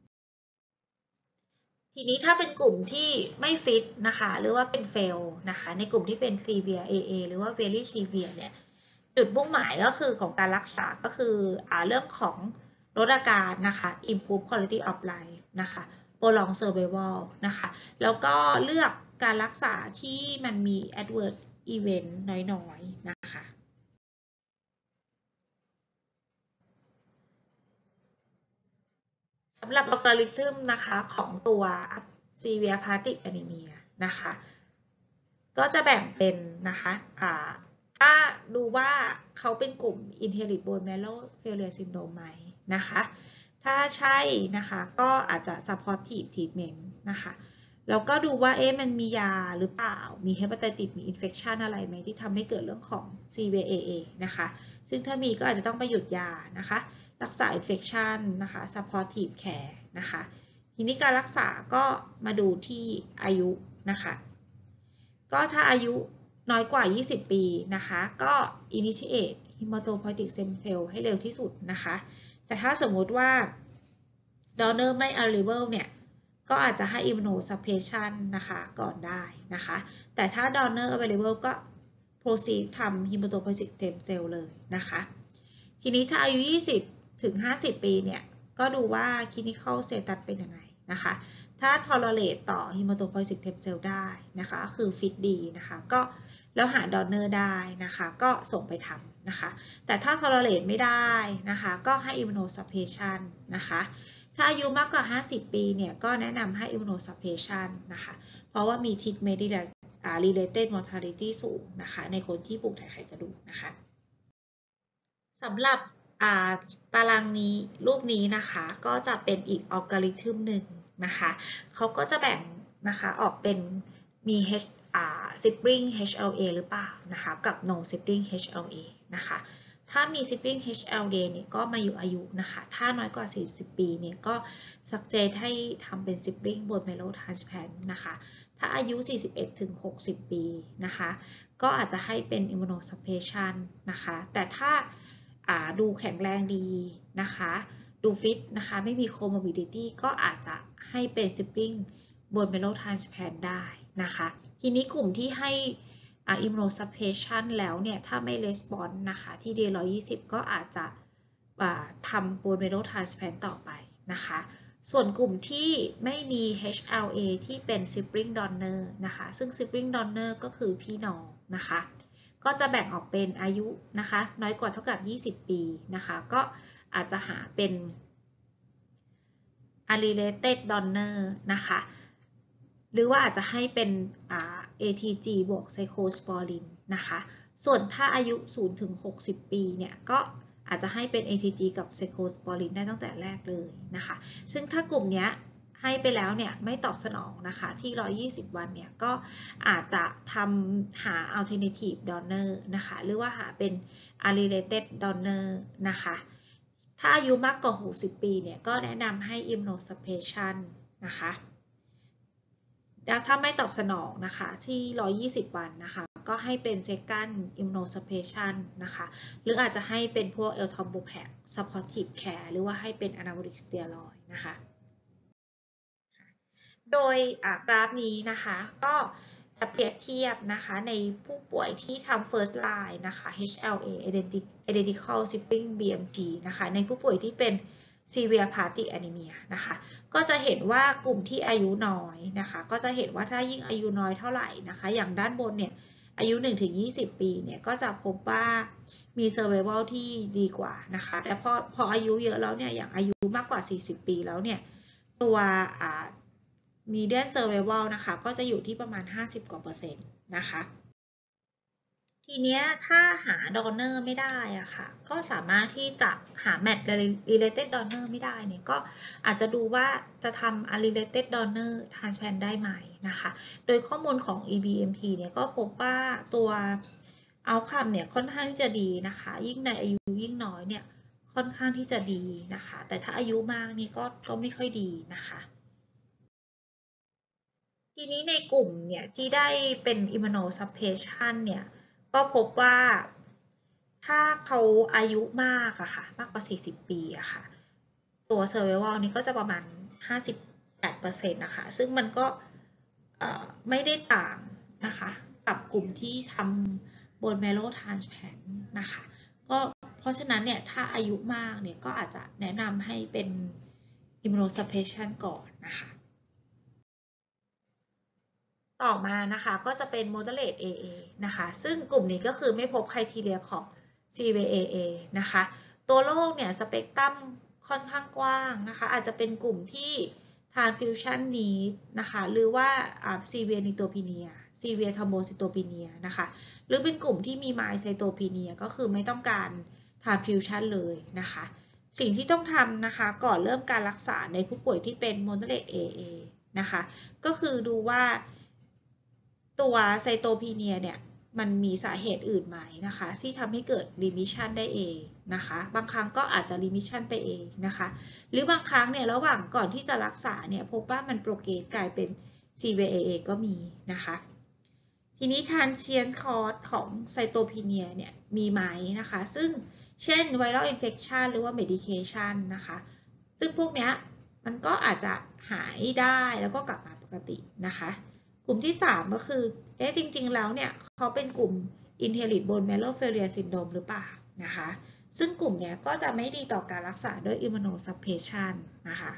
ทีนี้ถ้าเป็นกลุ่มที่ไม่ฟิตนะคะหรือว่าเป็น fail นะคะในกลุ่มที่เป็น severe AA หรือว่า very severe เนี่ยจุดมุ่งหมายก็คือของการรักษาก็คือเรื่องของลดอาการนะคะ improve quality of life นะคะ prolong survival นะคะแล้วก็เลือกการรักษาที่มันมี adverse event น้อยๆนะคะสำหรับอัลกอริทึมนะคะของตัว severe hepatic anemia นะคะก็จะแบ่งเป็นนะคะถ้าดูว่าเขาเป็นกลุ่ม inherit bone marrow failure syndrome ไหมนะคะถ้าใช่นะคะก็อาจจะ supportive treatment นะคะแล้วก็ดูว่ามันมียาหรือเปล่ามี hepatitis มี infection อะไรไหมที่ทำให้เกิดเรื่องของ CVAA นะคะซึ่งถ้ามีก็อาจจะต้องไปหยุดยานะคะรักษา infection นะคะ supportive care นะคะทีนี้การรักษาก็มาดูที่อายุนะคะก็ถ้าอายุน้อยกว่า 20 ปีนะคะก็ initiate hematopoietic stem cell ให้เร็วที่สุดนะคะแต่ถ้าสมมุติว่า donor ไม่ available เนี่ยก็อาจจะให้ immunosuppression นะคะก่อนได้นะคะแต่ถ้า donor available ก็ proceed ทำ hematopoietic stem cell เลยนะคะทีนี้ถ้าอายุ 20 ถึง 50 ปีเนี่ยก็ดูว่า clinical status เป็นยังไงนะคะถ้า tolerate ต่อ hematopoietic stem cell ได้นะคะคือ fit ดีนะคะก็แล้วหา donor ได้นะคะก็ส่งไปทำนะคะแต่ถ้า tolerate ไม่ได้นะคะก็ให้ immunosuppression นะคะถ้าอายุมากกว่า 50 ปีเนี่ยก็แนะนำให้ immunosuppression นะคะเพราะว่ามี treatment related mortality สูงนะคะในคนที่ปลูกถ่ายไขกระดูกนะคะสำหรับตารางนี้รูปนี้นะคะก็จะเป็นอีกอัลกอริทึมหนึ่งนะคะเขาก็จะแบ่งนะคะออกเป็นมี sibling HLA หรือเปล่านะคะกับ no sibling HLA นะคะถ้ามี sibling HLA เนี่ยก็มาอยู่อายุนะคะถ้าน้อยกว่า 40 ปีเนี่ยก็ suggest ให้ทำเป็น sibling bone marrow transplant นะคะถ้าอายุ 41 ถึง 60 ปีนะคะก็อาจจะให้เป็น immunosuppression นะคะแต่ถ้าดูแข็งแรงดีนะคะดูฟิตนะคะไม่มี comorbidity ก็อาจจะให้เป็น sibling bone marrow transplant ได้นะคะทีนี้กลุ่มที่ให้immunosuppression แล้วเนี่ยถ้าไม่ response นะคะที่ day 120ก็อาจจะทำ bone marrow transplant ต่อไปนะคะส่วนกลุ่มที่ไม่มี HLA ที่เป็น sibling donor นะคะซึ่ง sibling donor ก็คือพี่น้องนะคะก็จะแบ่งออกเป็นอายุนะคะน้อยกว่าเท่ากับ 20 ปีนะคะก็อาจจะหาเป็น unrelated donor นะคะหรือว่าอาจจะให้เป็น ATG บวก cyclosporin นะคะส่วนถ้าอายุ 0 ถึง 60 ปีเนี่ยก็อาจจะให้เป็น ATG กับ cyclosporin ได้ตั้งแต่แรกเลยนะคะซึ่งถ้ากลุ่มนี้ให้ไปแล้วเนี่ยไม่ตอบสนองนะคะที่ 120 วันเนี่ยก็อาจจะหา alternative donor นะคะหรือว่าหาเป็น unrelated donor นะคะถ้าอายุมากกว่า 60 ปีเนี่ยก็แนะนำให้ immunosuppression นะคะแล้วถ้าไม่ตอบสนองนะคะที่ 120 วันนะคะก็ให้เป็น second immunosuppression นะคะหรืออาจจะให้เป็นพวก eltrombopag supportive care หรือว่าให้เป็น anabolic steroid นะคะโดยกราฟนี้นะคะก็จะเปรียบเทียบนะคะในผู้ป่วยที่ทำ first line นะคะ HLA identical sibling BMT นะคะในผู้ป่วยที่เป็น severe hepatic anemia นะคะก็จะเห็นว่ากลุ่มที่อายุน้อยนะคะก็จะเห็นว่าถ้ายิ่งอายุน้อยเท่าไหร่นะคะอย่างด้านบนเนี่ยอายุ 1-20 ปีเนี่ยก็จะพบว่ามี survival ที่ดีกว่านะคะแต่พออายุเยอะแล้วเนี่ยอย่างอายุมากกว่า 40 ปีแล้วเนี่ยตัวmedian survival นะคะก็จะอยู่ที่ประมาณ 50 กว่า%นะคะทีนี้ถ้าหา donor ไม่ได้อะค่ะก็สามารถที่จะหา match related donor ไม่ได้เนี่ยก็อาจจะดูว่าจะทำ unrelated donor transplant ได้ไหมนะคะโดยข้อมูลของ EBMT เนี่ยก็พบว่าตัว outcome เนี่ยค่อนข้างที่จะดีนะคะยิ่งในอายุยิ่งน้อยเนี่ยค่อนข้างที่จะดีนะคะแต่ถ้าอายุมากนี่ก็ไม่ค่อยดีนะคะทีนี้ในกลุ่มเนี่ยที่ได้เป็น immunosuppression เนี่ยก็พบว่าถ้าเขาอายุมากอะค่ะมากกว่า40ปีอะค่ะตัว survival นี้ก็จะประมาณ 58% นะคะซึ่งมันก็ไม่ได้ต่างนะคะกับกลุ่มที่ทำ bone marrow transplant นะคะก็เพราะฉะนั้นเนี่ยถ้าอายุมากเนี่ยก็อาจจะแนะนำให้เป็น immunosuppression ก่อนนะคะต่อมานะคะก็จะเป็น moderate AA นะคะซึ่งกลุ่มนี้ก็คือไม่พบ criteria ของ CVAA นะคะตัวโรคเนี่ยสเปกตรัมค่อนข้างกว้างนะคะอาจจะเป็นกลุ่มที่ transfusion need นะคะหรือว่า severe neutropenia severe thrombocytopenia นะคะหรือเป็นกลุ่มที่มี mycytopenia ก็คือไม่ต้องการ transfusion เลยนะคะสิ่งที่ต้องทำนะคะก่อนเริ่มการรักษาในผู้ป่วยที่เป็น moderate AA นะคะก็คือดูว่าตัวไซโตพีเนียเนี่ยมันมีสาเหตุอื่นไหมนะคะที่ทำให้เกิด remission ได้เองนะคะบางครั้งก็อาจจะ remission ไปเองนะคะหรือบางครั้งเนี่ยระหว่างก่อนที่จะรักษาเนี่ยพบว่ามันโปรเกรสกลายเป็น CVAA ก็มีนะคะทีนี้ transient cause ของไซโตพีเนียเนี่ยมีไหมนะคะซึ่งเช่น viral infection หรือว่า medication นะคะซึ่งพวกนี้มันก็อาจจะหายได้แล้วก็กลับมาปกตินะคะกลุ่มที่3ก็คือจริงๆแล้วเนี่ยเขาเป็นกลุ่ม inherit bone marrow failure syndrome หรือเปล่านะคะซึ่งกลุ่มนี้ก็จะไม่ดีต่อการรักษาด้วย immunosuppression นะคะ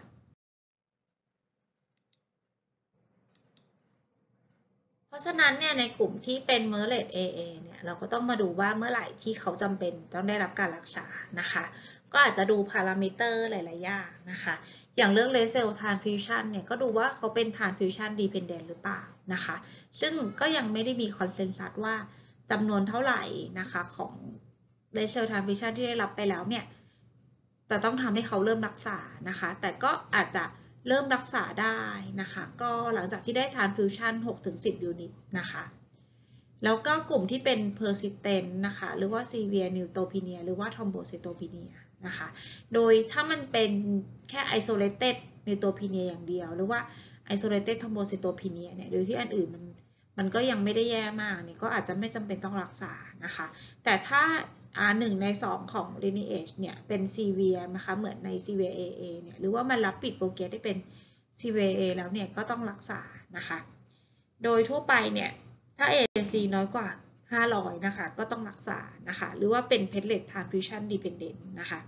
เพราะฉะนั้นเนี่ยในกลุ่มที่เป็น moderate AA เนี่ยเราก็ต้องมาดูว่าเมื่อไหร่ที่เขาจำเป็นต้องได้รับการรักษานะคะก็อาจจะดูพารามิเตอร์หลายๆอย่างนะคะอย่างเรื่อง red cell transfusion เนี่ยก็ดูว่าเขาเป็น transfusion dependent หรือเปล่านะคะซึ่งก็ยังไม่ได้มีคอนเซนแซสว่าจำนวนเท่าไหร่นะคะของ red cell transfusion ที่ได้รับไปแล้วเนี่ยจะต้องทำให้เขาเริ่มรักษานะคะแต่ก็อาจจะเริ่มรักษาได้นะคะก็หลังจากที่ได้ transfusion 6-10 ยูนิตนะคะแล้วก็กลุ่มที่เป็น persistent นะคะหรือว่า severe neutropenia หรือว่า thrombocytopenia นะคะโดยถ้ามันเป็นแค่ isolated neutropenia อย่างเดียวหรือว่า isolated thrombocytopenia เนี่ยโดยที่อันอื่นมันก็ยังไม่ได้แย่มากเนี่ยก็อาจจะไม่จำเป็นต้องรักษานะคะแต่ถ้า1 ใน 2 ของ lineage เนี่ยเป็น severe นะคะเหมือนใน severe AA เนี่ยหรือว่ามันรับปิดโปรเกรสได้เป็น severe AA แล้วเนี่ยก็ต้องรักษานะคะโดยทั่วไปเนี่ยถ้า ANC น้อยกว่า500นะคะก็ต้องรักษานะคะหรือว่าเป็น platelet transfusion dependent นะคะ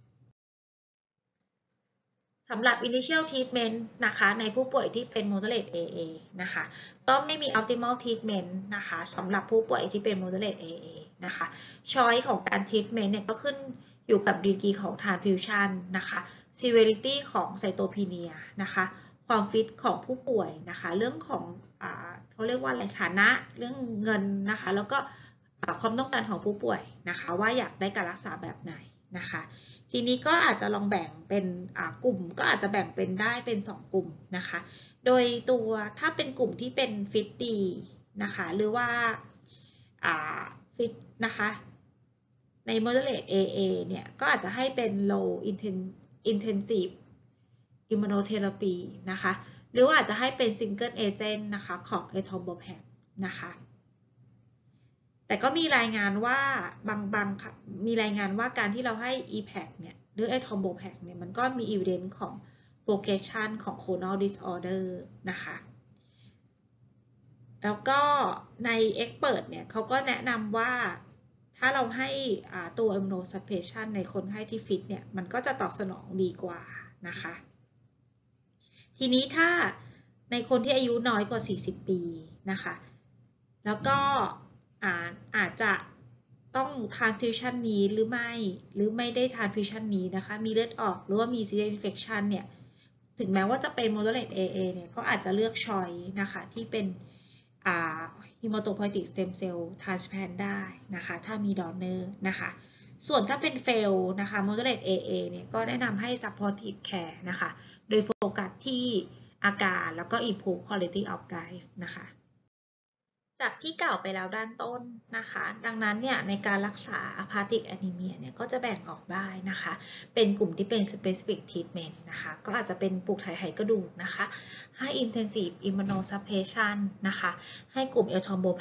สำหรับ initial treatment นะคะในผู้ป่วยที่เป็น moderate AA นะคะก็ไม่มี optimal treatment นะคะสำหรับผู้ป่วยที่เป็น moderate AA นะคะ choice ของการ treatment เนี่ยก็ขึ้นอยู่กับ degree ของ transfusion นะคะ severity ของ cytopenia นะคะความฟิตของผู้ป่วยนะคะเรื่องของเขาเรียกว่าอะไรฐานะเรื่องเงินนะคะแล้วก็ความต้องการของผู้ป่วยนะคะว่าอยากได้การรักษาแบบไหนนะคะทีนี้ก็อาจจะลองแบ่งเป็นกลุ่มก็อาจจะแบ่งเป็นได้เป็น2 กลุ่มนะคะโดยตัวถ้าเป็นกลุ่มที่เป็นฟิตดีนะคะหรือว่าฟิตนะคะใน moderate AA เนี่ยก็อาจจะให้เป็น low intensive immunotherapy นะคะหรือว่าอาจจะให้เป็น single agent นะคะของ etoposide นะคะแต่ก็มีรายงานว่ามีรายงานว่าการที่เราให้ EPAC เนี่ยหรือ etoposide เนี่ยมันก็มี evidence ของ progression ของ coronal disorder นะคะแล้วก็ใน expert เนี่ยเขาก็แนะนำว่าถ้าเราให้ตัว immunosuppression ในคนไข้ที่ฟิตเนี่ยมันก็จะตอบสนองดีกว่านะคะทีนี้ถ้าในคนที่อายุน้อยกว่า40ปีนะคะแล้วก็อาจจะต้อง transfusion นี้หรือไม่ได้ transfusion นี้นะคะมีเลือดออกหรือว่ามี serious infection เนี่ยถึงแม้ว่าจะเป็น moderate AA เนี่ยก็อาจจะเลือก choice นะคะที่เป็นhematopoietic stem cell transplant ได้นะคะถ้ามี donor นะคะส่วนถ้าเป็น fail นะคะ moderate AA เนี่ยก็แนะนำให้ supportive care นะคะโดยโฟกัสที่อาการแล้วก็ improve quality of life นะคะจากที่กล่าวไปแล้วด้านต้นนะคะดังนั้นเนี่ยในการรักษา aphatic anemia เนี่ยก็จะแบ่งออกได้นะคะเป็นกลุ่มที่เป็น specific treatment นะคะก็อาจจะเป็นปลูกถ่ายไขกระดูกนะคะให้ intensive immunosuppression นะคะให้กลุ่ม etoposide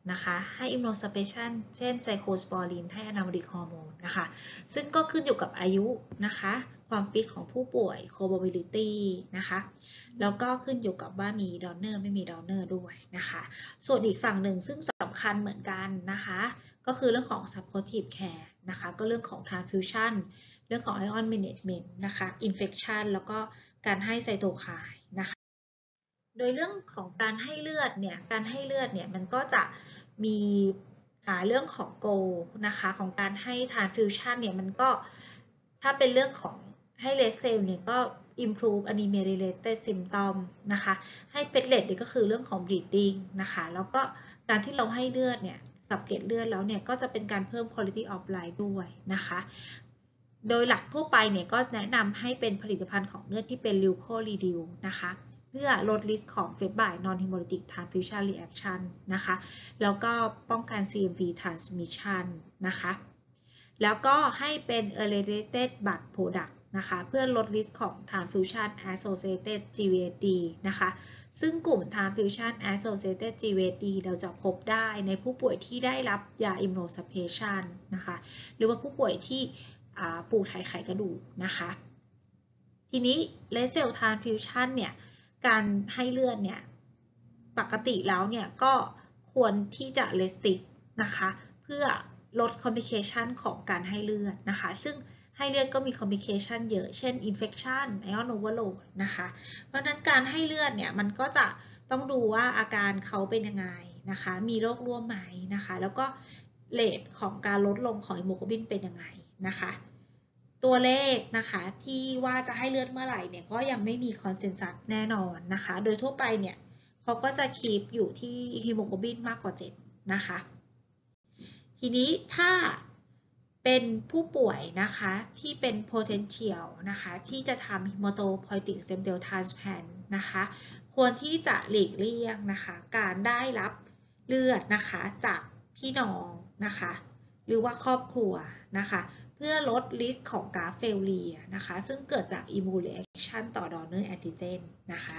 นะคะให้ immunosuppression เช่นไซโคสปอรินให้ anabolic hormone นะคะซึ่งก็ขึ้นอยู่กับอายุนะคะความฟิตของผู้ป่วย comorbidity นะคะแล้วก็ขึ้นอยู่กับว่ามี donor ไม่มี donor ด้วยนะคะส่วนอีกฝั่งหนึ่งซึ่งสำคัญเหมือนกันนะคะก็คือเรื่องของ supportive care นะคะก็เรื่องของ transfusion เรื่องของ ion management นะคะ infection แล้วก็การให้ไซโตไคน์นะคะโดยเรื่องของการให้เลือดเนี่ยมันก็จะมีเรื่องของ goal นะคะของการให้ transfusion เนี่ยมันก็ถ้าเป็นเรื่องของให้ red cell เนี่ยก็ improve anemia related symptom นะคะให้ platelet นี่ก็คือเรื่องของ bleeding นะคะแล้วก็การที่เราให้เลือดเนี่ยกับเกล็ดเลือดแล้วเนี่ยก็จะเป็นการเพิ่ม quality of life ด้วยนะคะโดยหลักทั่วไปเนี่ยก็แนะนำให้เป็นผลิตภัณฑ์ของเลือดที่เป็น leukoreduce นะคะเพื่อลดริสก์ของ febrile non-hemolytic transfusion reaction นะคะแล้วก็ป้องกัน CMV transmission นะคะแล้วก็ให้เป็น related blood product นะคะเพื่อลดริสก์ของ transfusion associated GVHD นะคะซึ่งกลุ่ม transfusion associated GVHD เราจะพบได้ในผู้ป่วยที่ได้รับยา immunosuppression นะคะหรือว่าผู้ป่วยที่ปลูกถ่ายไขกระดูกนะคะทีนี้ red cell transfusion เนี่ยการให้เลือดเนี่ยปกติแล้วเนี่ยก็ควรที่จะ restrict นะคะเพื่อลด complication ของการให้เลือดนะคะซึ่งให้เลือดก็มี complication เยอะเช่น infection ion overload นะคะเพราะนั้นการให้เลือดเนี่ยมันก็จะต้องดูว่าอาการเขาเป็นยังไงนะคะมีโรคร่วมไหมนะคะแล้วก็เรทของการลดลงของฮีโมโกลบินเป็นยังไงนะคะตัวเลขนะคะที่ว่าจะให้เลือดเมื่อไหร่เนี่ยก็ยังไม่มีคอนเซนแซสแน่นอนนะคะโดยทั่วไปเนี่ยเขาก็จะคีปอยู่ที่ฮีโมโกลบินมากกว่า7นะคะทีนี้ถ้าเป็นผู้ป่วยนะคะที่เป็น potential นะคะที่จะทำ hematopoietic stem cell transplant นะคะควรที่จะหลีกเลี่ยงนะคะการได้รับเลือดนะคะจากพี่น้องนะคะหรือว่าครอบครัวนะคะเพื่อลดริสก์ของการเฟลเลียนะคะซึ่งเกิดจาก immune reaction ต่อ donor antigen นะคะ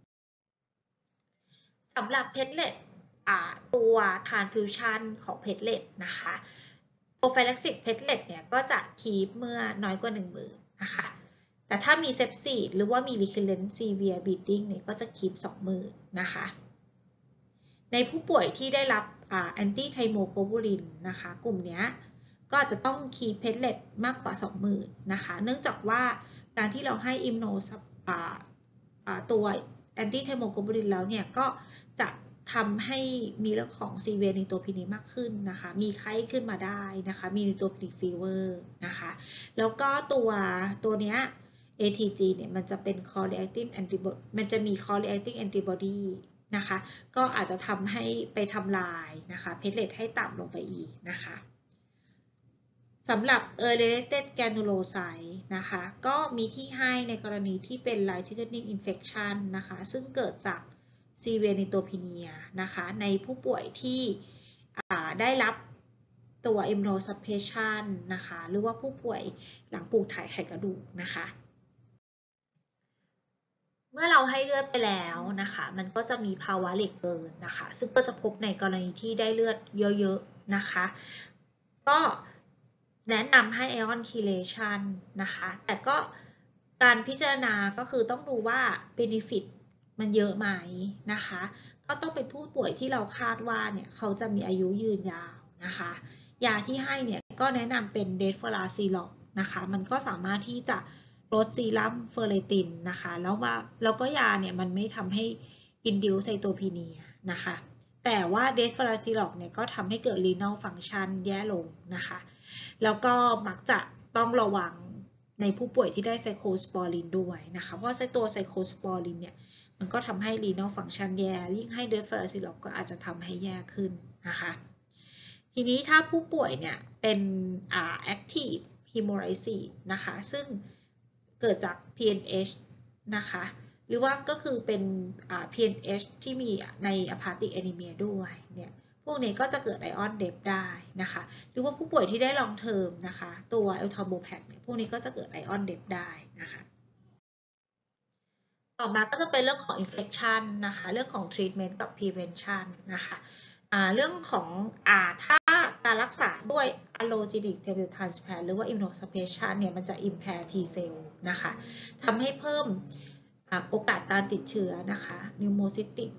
สำหรับเพลตเล็ตตัว transfusion ของเพลตเล็ตนะคะ prophylaxis เพลตเล็ตเนี่ยก็จะคีปเมื่อน้อยกว่า 10,000 นะคะแต่ถ้ามีเซปซิสหรือว่ามี recurrent severe bleeding เนี่ยก็จะคีป 20,000 นะคะในผู้ป่วยที่ได้รับanti thymoglobulin นะคะกลุ่มนี้ก็อาจจะต้องคีปเพลตเล็ตมากกว่า 20,000 นะคะเนื่องจากว่าการที่เราให้อิมโนตัว anti thymoglobulin แล้วเนี่ยก็จะทำให้มีเรื่องของ severe neutropenia มากขึ้นนะคะมีไข้ขึ้นมาได้นะคะมี neutropenic fever นะคะแล้วก็ตัวเนี้ย ATG เนี่ยมันจะเป็น core-reacting antibody มันจะมี core-reacting antibody นะคะก็อาจจะทำให้ไปทำลายนะคะเพลตเล็ตให้ต่ำลงไปอีกนะคะสำหรับ related granulocyte นะคะก็มีที่ให้ในกรณีที่เป็น light threatening infection นะคะซึ่งเกิดจาก severe neutropenia นะคะในผู้ป่วยที่ได้รับตัว immunosuppression นะคะหรือว่าผู้ป่วยหลังปลูกถ่ายไขกระดูกนะคะเมื่อเราให้เลือดไปแล้วนะคะมันก็จะมีภาวะเหล็กเกินนะคะซึ่งก็จะพบในกรณีที่ได้เลือดเยอะๆนะคะก็แนะนำให้ ion chelation นะคะแต่ก็การพิจารณาก็คือต้องดูว่า benefit มันเยอะไหมนะคะก็ต้องเป็นผู้ป่วยที่เราคาดว่าเนี่ยเขาจะมีอายุยืนยาวนะคะยาที่ให้เนี่ยก็แนะนำเป็น desferasilop นะคะมันก็สามารถที่จะลดซีรัมเฟอร์เรตินนะคะแล้วก็ยาเนี่ยมันไม่ทำให้ induce ไซโตพีเนียนะคะแต่ว่า desferasilop เนี่ยก็ทำให้เกิด renal function แย่ลงนะคะแล้วก็มักจะต้องระวังในผู้ป่วยที่ได้ไซโคสปอรินด้วยนะคะเพราะตัวไซโคสปอรินเนี่ยมันก็ทำให้ renal function แย่ยิ่งให้ desferasilop ก็อาจจะทำให้แย่ขึ้นนะคะทีนี้ถ้าผู้ป่วยเนี่ยเป็นactive hemolysis นะคะซึ่งเกิดจาก PNH นะคะหรือว่าก็คือเป็น PNH ที่มีใน apathic anemia ด้วยเนี่ยพวกนี้ก็จะเกิด ion depth ได้นะคะหรือว่าผู้ป่วยที่ได้ long term นะคะตัว eltrombopag เนี่ยพวกนี้ก็จะเกิด ion depth ได้นะคะต่อมาก็จะเป็นเรื่องของ infection นะคะเรื่องของ treatment กับ prevention นะคะเรื่องของถ้าการรักษาด้วย allogeneic cell transplant หรือว่า immunosuppression เนี่ยมันจะ impair T cell นะคะทำให้เพิ่มโอกาสการติดเชื้อนะคะ pneumocystis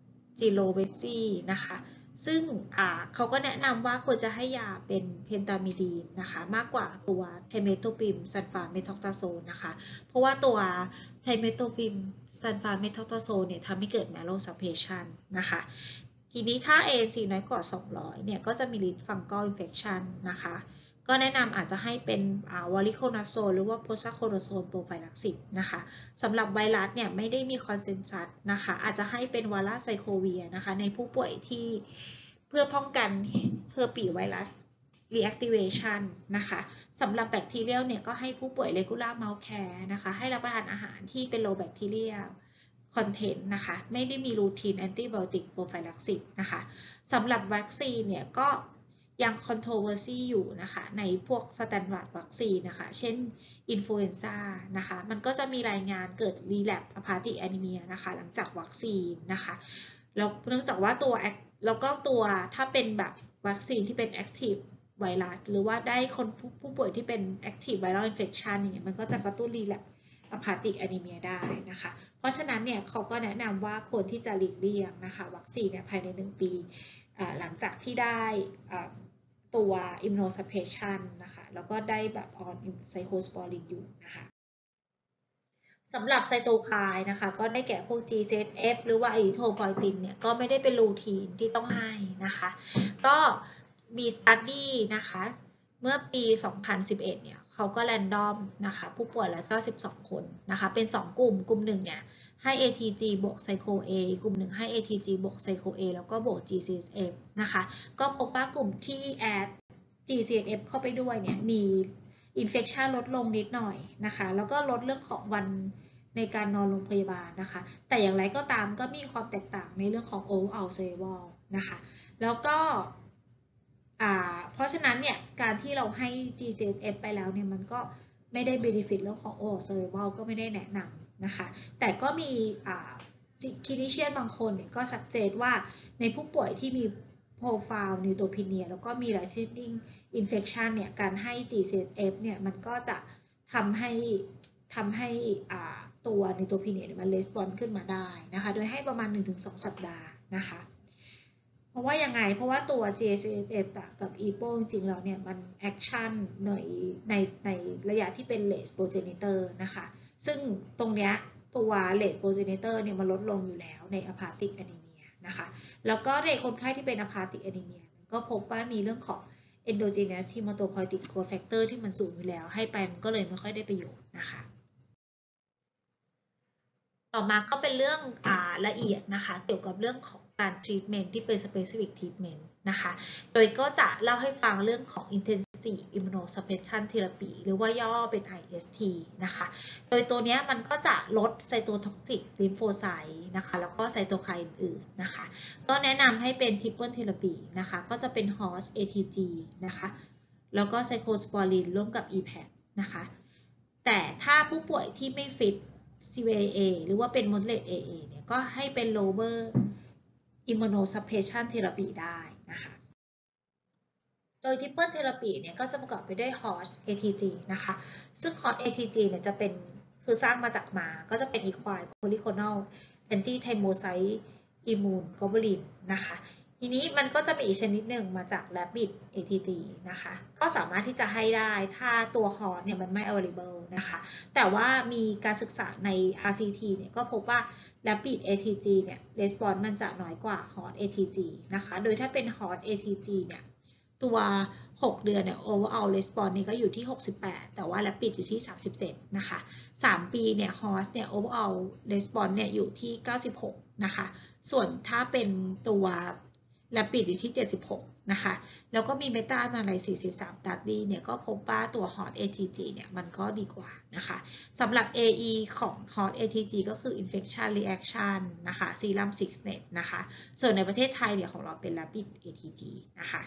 jirovecii นะคะซึ่งเขาก็แนะนำว่าควรจะให้ยาเป็นเพนตามิดีนนะคะมากกว่าตัวไทเมโทปิมซัลฟาเมทอกซาโซนนะคะเพราะว่าตัวไทเมโทปิมซัลฟาเมทอกซาโซนเนี่ยทำให้เกิด myelosuppression นะคะทีนี้ถ้า ANC น้อยกว่า200เนี่ยก็จะมี risk fungal infection นะคะก็แนะนำอาจจะให้เป็นวอริโคนาโซนหรือว่าโพซาโคโนโซนโปรไฟลักซิสนะคะสำหรับไวรัสเนี่ยไม่ได้มีคอนเซนซัสนะคะอาจจะให้เป็นวาราไซโคเวียนะคะในผู้ป่วยที่เพื่อป้องกันเฮอร์ปีไวรัส reactivation นะคะสำหรับแบคทีเรียลเนี่ยก็ให้ผู้ป่วย regular mouth care นะคะให้รับประทานอาหารที่เป็น low bacterial content นะคะไม่ได้มี routine antibiotic prophylaxis นะคะสำหรับวัคซีนเนี่ยก็ยัง controversy อยู่นะคะในพวก standard วัคซีนนะคะเช่นอินฟลูเอนซ่านะคะมันก็จะมีรายงานเกิด relapse apathic anemia นะคะหลังจากวัคซีนนะคะแล้วเนื่องจากว่าแล้วก็ตัวถ้าเป็นแบบวัคซีนที่เป็น active ไวรัสหรือว่าได้คนผู้ป่วยที่เป็น active viral infection เนี่ยมันก็จะกระตุ้น relapse apathic anemia ได้นะคะเพราะฉะนั้นเนี่ยเขาก็แนะนำว่าควรที่จะหลีกเลี่ยงนะคะวัคซีนเนี่ยภายใน1 ปีหลังจากที่ได้ตัว immunosuppression นะคะแล้วก็ได้แบบ on cyclosporin อยู่นะคะสำหรับไซโตไคน์นะคะก็ได้แก่พวก GCSF หรือว่า erythropoietin เนี่ยก็ไม่ได้เป็นรูทีนที่ต้องให้นะคะก็มีสตั๊ดดี้นะคะเมื่อปี 2011 เนี่ยเขาก็แรนดอมนะคะผู้ป่วยแล้วก็12 คนนะคะเป็น2 กลุ่มหนึ่งเนี่ยให้ ATG บวกไซโค A กลุ่มหนึ่งให้ ATG บวกไซโค A แล้วก็บวก GCSF นะคะก็พบว่ากลุ่มที่แอด GCSF เข้าไปด้วยเนี่ยมีinfection ลดลงนิดหน่อยนะคะแล้วก็ลดเรื่องของวันในการนอนโรงพยาบาลนะคะแต่อย่างไรก็ตามก็มีความแตกต่างในเรื่องของ overall survival นะคะแล้วก็เพราะฉะนั้นเนี่ยการที่เราให้ GCSF ไปแล้วเนี่ยมันก็ไม่ได้ benefit เรื่องของ overall survival ก็ไม่ได้แนะนำนะคะแต่ก็มีคลินิเชียนบางคนเนี่ยก็สักเจนว่าในผู้ป่วยที่มีโปรไฟล์นิวโทพิเนียแล้วก็มี life-threatening infection เนี่ยการให้ GCSF เนี่ยมันก็จะทำให้ตัวนิวโทพิเนียมัน response ขึ้นมาได้นะคะโดยให้ประมาณ 1-2 สัปดาห์นะคะเพราะว่ายังไงเพราะว่าตัว GCSF กับ EPO จริงๆแล้วเนี่ยมัน action ในระยะที่เป็น late progenitor นะคะซึ่งตรงเนี้ยตัว late progenitor เนี่ยมันลดลงอยู่แล้วใน apathic anemia นะคะแล้วก็ในคนไข้ที่เป็น apathic anemia ก็พบว่ามีเรื่องของ endogenous hematopoietic growth factor ที่มันสูงอยู่แล้วให้ไปมันก็เลยไม่ค่อยได้ประโยชน์นะคะต่อมาก็เป็นเรื่องละเอียดนะคะเกี่ยวกับเรื่องของการ treatment ที่เป็น specific treatment นะคะโดยก็จะเล่าให้ฟังเรื่องของ intensive immunosuppression therapy หรือว่าย่อเป็น IST นะคะโดยตัวนี้มันก็จะลดไซโตท็อกซิกลิมโฟไซต์นะคะแล้วก็ไซโตไคน์อื่นๆนะคะก็แนะนำให้เป็น triple therapy นะคะก็จะเป็น HOS ATG นะคะแล้วก็ไซโคสปอรินร่วมกับ EPAC นะคะแต่ถ้าผู้ป่วยที่ไม่ฟิตCVA หรือว่าเป็น moderate AA เนี่ยก็ให้เป็น lower immunosuppression therapy ได้นะคะโดย triple therapy เนี่ยก็จะประกอบไปด้วย HOS ATG นะคะซึ่ง HOS ATG เนี่ยจะเป็นคือสร้างมาจากม้าก็จะเป็น equine polyclonal antithymocyte immune globulin นะคะทีนี้มันก็จะมีอีกชนิดหนึ่งมาจาก Rabbit ATG นะคะก็สามารถที่จะให้ได้ถ้าตัว HOS เนี่ยมันไม่ available นะคะแต่ว่ามีการศึกษาใน RCT เนี่ยก็พบว่า Rapid ATG เนี่ย response มันจะน้อยกว่า HOS ATG นะคะโดยถ้าเป็น HOS ATG เนี่ยตัว6 เดือนเนี่ย overall response นี่ก็อยู่ที่68แต่ว่า Rapid อยู่ที่37นะคะ3 ปีเนี่ย HOS เนี่ย overall response เนี่ยอยู่ที่96นะคะส่วนถ้าเป็นตัว Rapid อยู่ที่76นะคะแล้วก็มี Meta Analysis 43 Study เนี่ยก็พบว่าตัว HOS ATG เนี่ยมันก็ดีกว่านะคะสำหรับ AE ของ HOS ATG ก็คือ infection reaction นะคะ serum sickness นะคะส่วนในประเทศไทยเนี่ยของเราเป็น Rapid ATG นะคะ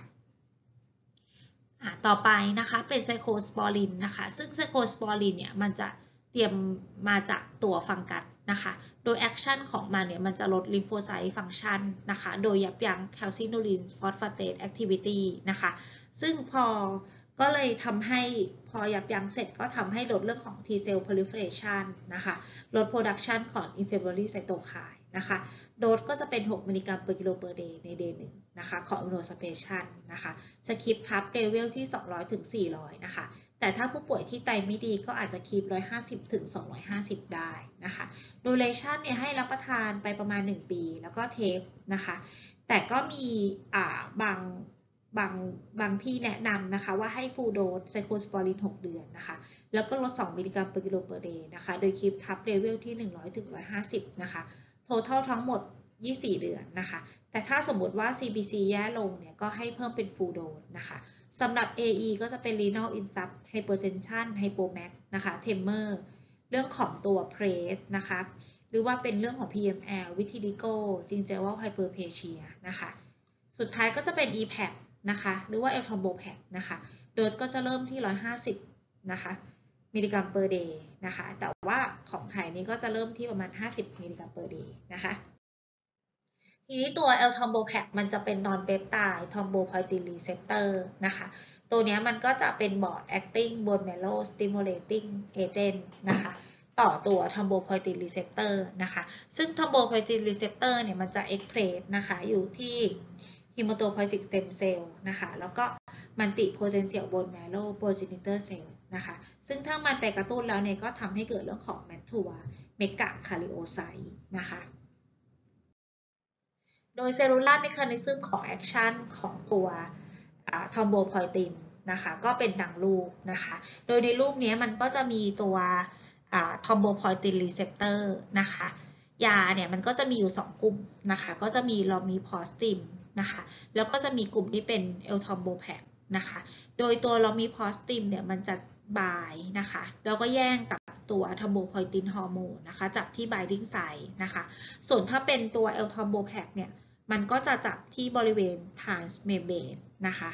ต่อไปนะคะเป็นไซโคสปอรินนะคะซึ่งไซโคสปอรินเนี่ยมันจะเตรียมมาจากตัวฟังกัสนะคะ โดยแอคชั่นของมันเนี่ยมันจะลดลิมโฟไซต์ฟังก์ชันนะคะ โดยยับยั้งแคลซิโนลินฟอสฟาเตตแอคทิวิตี้นะคะ ซึ่งก็เลยทำให้พอยับยั้งเสร็จก็ทำให้ลดเรื่องของ T cell proliferation นะคะลด production ของ inflammatory cytokine นะคะโดสก็จะเป็น6 มิลลิกรัม per kilo per day ในเดย์หนึ่งนะคะของ immunosuppression นะคะสคิปทับเลเวลที่200 ถึง 400นะคะแต่ถ้าผู้ป่วยที่ไตไม่ดีก็อาจจะคีป150 ถึง 250 ได้นะคะดูเรชั่นเนี่ยให้รับประทานไปประมาณ1 ปีแล้วก็เทปนะคะแต่ก็มีบางที่แนะนำนะคะว่าให้ฟูลโดสไซโคสปอริน6 เดือนนะคะแล้วก็ลด2 มิลลิกรัม per kilo per day นะคะโดยคีปทับเลเวลที่100 ถึง 150นะคะtotal ทั้งหมด24 เดือนนะคะแต่ถ้าสมมติว่า CBC แย่ลงเนี่ยก็ให้เพิ่มเป็น full dose นะคะสำหรับ AE ก็จะเป็น renal insufficiency hypertension hypomax นะคะ tremor เรื่องของตัว PRES นะคะหรือว่าเป็นเรื่องของ PML vitiligo gingival hyperplasia นะคะสุดท้ายก็จะเป็น EPAC นะคะหรือว่า Eltambopac นะคะโดสก็จะเริ่มที่150นะคะมิลลิกรัม per day นะคะแต่ว่าของไทยนี้ก็จะเริ่มที่ประมาณ50 มิลลิกรัม per day นะคะทีนี้ตัว Eltambopac มันจะเป็น non peptide thrombopoietin receptor นะคะตัวนี้มันก็จะเป็น broad acting bone marrow stimulating agent นะคะต่อตัว thrombopoietin receptor นะคะซึ่ง thrombopoietin receptor เนี่ยมันจะ express นะคะอยู่ที่ hematopoietic stem cell นะคะแล้วก็ multi-potential bone marrow progenitor cell นะคะซึ่งถ้ามันไปกระตุ้นแล้วเนี่ยก็ทำให้เกิดเรื่องของ mature megakaryocyte นะคะโดยเซลลูลาร์เมคานิซึมของแอคชั่นของตัวทอมโบพอยตินนะคะก็เป็นดังรูปนะคะโดยในรูปนี้มันก็จะมีตัวทอมโบพอยตินรีเซปเตอร์นะคะยาเนี่ยมันก็จะมีอยู่2 กลุ่มนะคะก็จะมีลอมีพอสติมนะคะแล้วก็จะมีกลุ่มที่เป็นเอลทอมโบแพคนะคะโดยตัวลอมีพอสติมเนี่ยมันจะบายนะคะแล้วก็แย่งกับตัวทอมโบพอยตินฮอร์โมนนะคะจับที่ไบดิ้งไซต์นะคะส่วนถ้าเป็นตัวเอลทอมโบแพคเนี่ยมันก็จะจับที่บริเวณ transmembrane นะคะ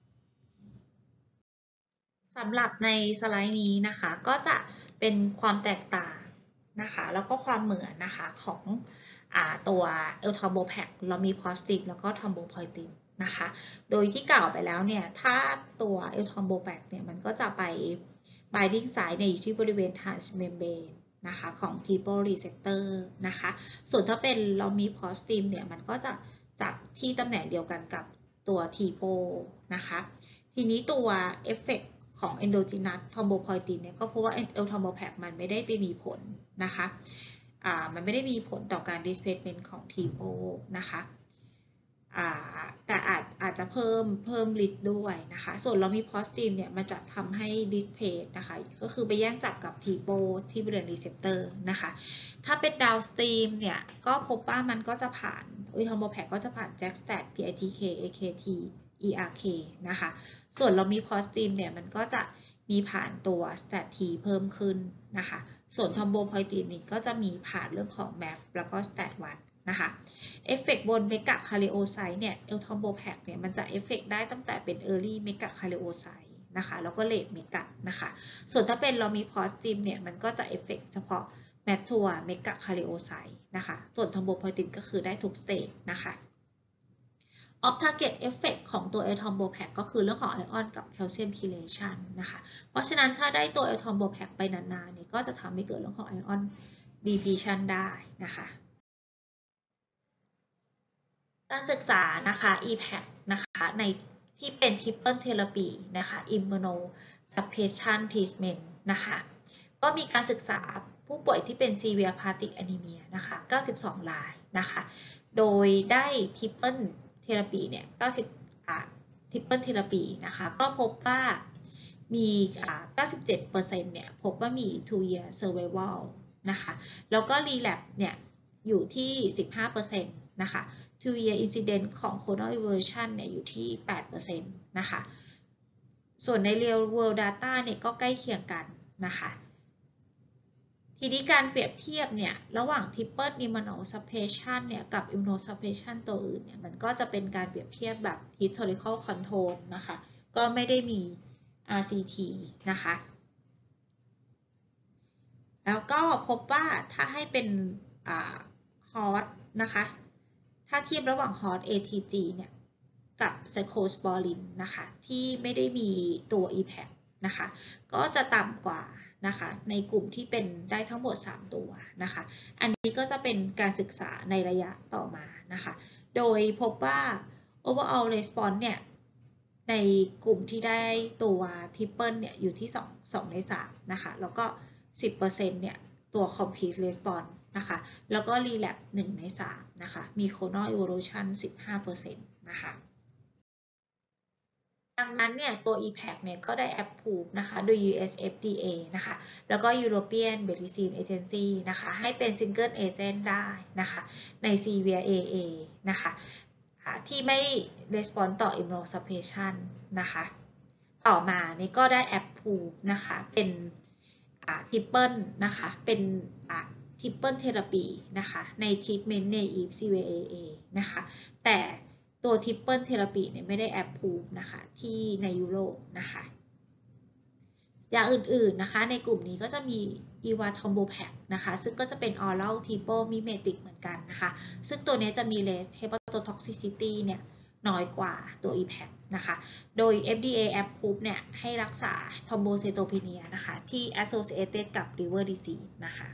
สำหรับในสไลด์นี้นะคะก็จะเป็นความแตกต่างนะคะแล้วก็ความเหมือนนะคะของตัวเอลทอมโบแพคเรามีพอสติฟแล้วก็ทอมโบพอยตินนะคะโดยที่กล่าวไปแล้วเนี่ยถ้าตัวเอลทอมโบแพคเนี่ยมันก็จะไป binding site เนี่ยอยู่ที่บริเวณ transmembraneนะคะของ triple receptor นะคะส่วนถ้าเป็นเรามีพอสติมเนี่ยมันก็จะจับที่ตำแหน่งเดียวกันกับตัว triple นะคะทีนี้ตัวเอฟเฟกต์ของ endogenous thrombopoietin เนี่ยก็เพราะว่า Eltambopac มันไม่ได้ไปมีผลนะคะมันไม่ได้มีผลต่อการ displacement ของ TPO นะคะแต่อาจจะเพิ่มฤทธิ์ด้วยนะคะส่วนเรามี positive เนี่ยมันจะทำให้ displace นะคะก็คือไปแย่งจับกับ TPO ที่บริเวณ receptor นะคะถ้าเป็น downstream เนี่ยก็พบว่ามันก็จะผ่าน Eltambopac ก็จะผ่าน JAK-STAT PITK AKT ERK นะคะส่วนเรามี positive เนี่ยมันก็จะมีผ่านตัว STAT T เพิ่มขึ้นนะคะส่วน thrombopoietin นี่ก็จะมีผ่านเรื่องของ MAF แล้วก็ STAT 1นะคะเอฟเฟกต์บนเมกะคาริโอไซต์เนี่ยเอลทอมโบแพคเนี่ยมันจะเอฟเฟกต์ได้ตั้งแต่เป็น early เมกะคาริโอไซต์นะคะแล้วก็ late เมกะนะคะส่วนถ้าเป็นเรามี positive เนี่ยมันก็จะเอฟเฟกต์เฉพาะ mature เมกะคาริโอไซต์นะคะส่วนทอมโบพอยตินก็คือได้ทุกสเตจนะคะoff target effect ของตัว Eltambopac ก็คือเรื่องของไอออนกับแคลเซียม chelation นะคะเพราะฉะนั้นถ้าได้ตัว Eltambopac ไปนานๆเนี่ยก็จะทำให้เกิดเรื่องของไอออน depletion ได้นะคะการศึกษานะคะ EPAC นะคะในที่เป็น Triple Therapy นะคะ Immunosuppression Treatment นะคะก็มีการศึกษาผู้ป่วยที่เป็น Severe Hepatic Anemia นะคะ92 รายนะคะโดยได้ Triple Therapy เนี่ยTriple Therapy นะคะก็พบว่ามี 97% เนี่ยพบว่ามี 2-year survival นะคะแล้วก็ relapse เนี่ยอยู่ที่ 15% นะคะ 2-year incidence ของ coronal involution เนี่ยอยู่ที่ 8% นะคะส่วนใน real world data เนี่ยก็ใกล้เคียงกันนะคะทีนี้การเปรียบเทียบเนี่ยระหว่าง triple immunosuppression เนี่ยกับ immunosuppression ตัวอื่นเนี่ยมันก็จะเป็นการเปรียบเทียบแบบ historical control นะคะก็ไม่ได้มี RCT นะคะแล้วก็พบว่าถ้าให้เป็นฮอร์สนะคะถ้าเทียบระหว่างฮอร์ส ATG เนี่ยกับไซโคสปอรินนะคะที่ไม่ได้มีตัว EPAC นะคะก็จะต่ำกว่านะคะในกลุ่มที่เป็นได้ทั้งหมด3ตัวนะคะอันนี้ก็จะเป็นการศึกษาในระยะต่อมานะคะโดยพบว่า overall response เนี่ยในกลุ่มที่ได้ตัวทริปเปิลเนี่ยอยู่ที่2ใน3นะคะแล้วก็ 10% เนี่ยตัว complete response นะคะแล้วก็ relapse 1ใน3นะคะมี clonal evolution 15% นะคะดังนั้นเนี่ยตัว EPAC เนี่ยก็ได้ approve นะคะโดย US FDA นะคะแล้วก็ European Medicines Agency นะคะให้เป็น single agent ได้นะคะใน severe AA นะคะที่ไม่ respond ต่อ immunosuppression นะคะต่อมานี่ก็ได้ approve นะคะเป็นtriple นะคะเป็นtriple therapy นะคะใน treatment naive severe AA นะคะแต่ตัว triple therapy เนี่ยไม่ได้ approve นะคะที่ในยุโรปนะคะอย่างอื่นๆนะคะในกลุ่มนี้ก็จะมี Evatombopac นะคะซึ่งก็จะเป็น oral triple mimetic เหมือนกันนะคะซึ่งตัวนี้จะมี less hepatotoxicity เนี่ยน้อยกว่าตัว EPAC นะคะโดย FDA approve เนี่ยให้รักษา thrombocytopenia นะคะที่ associated กับ liver disease นะคะ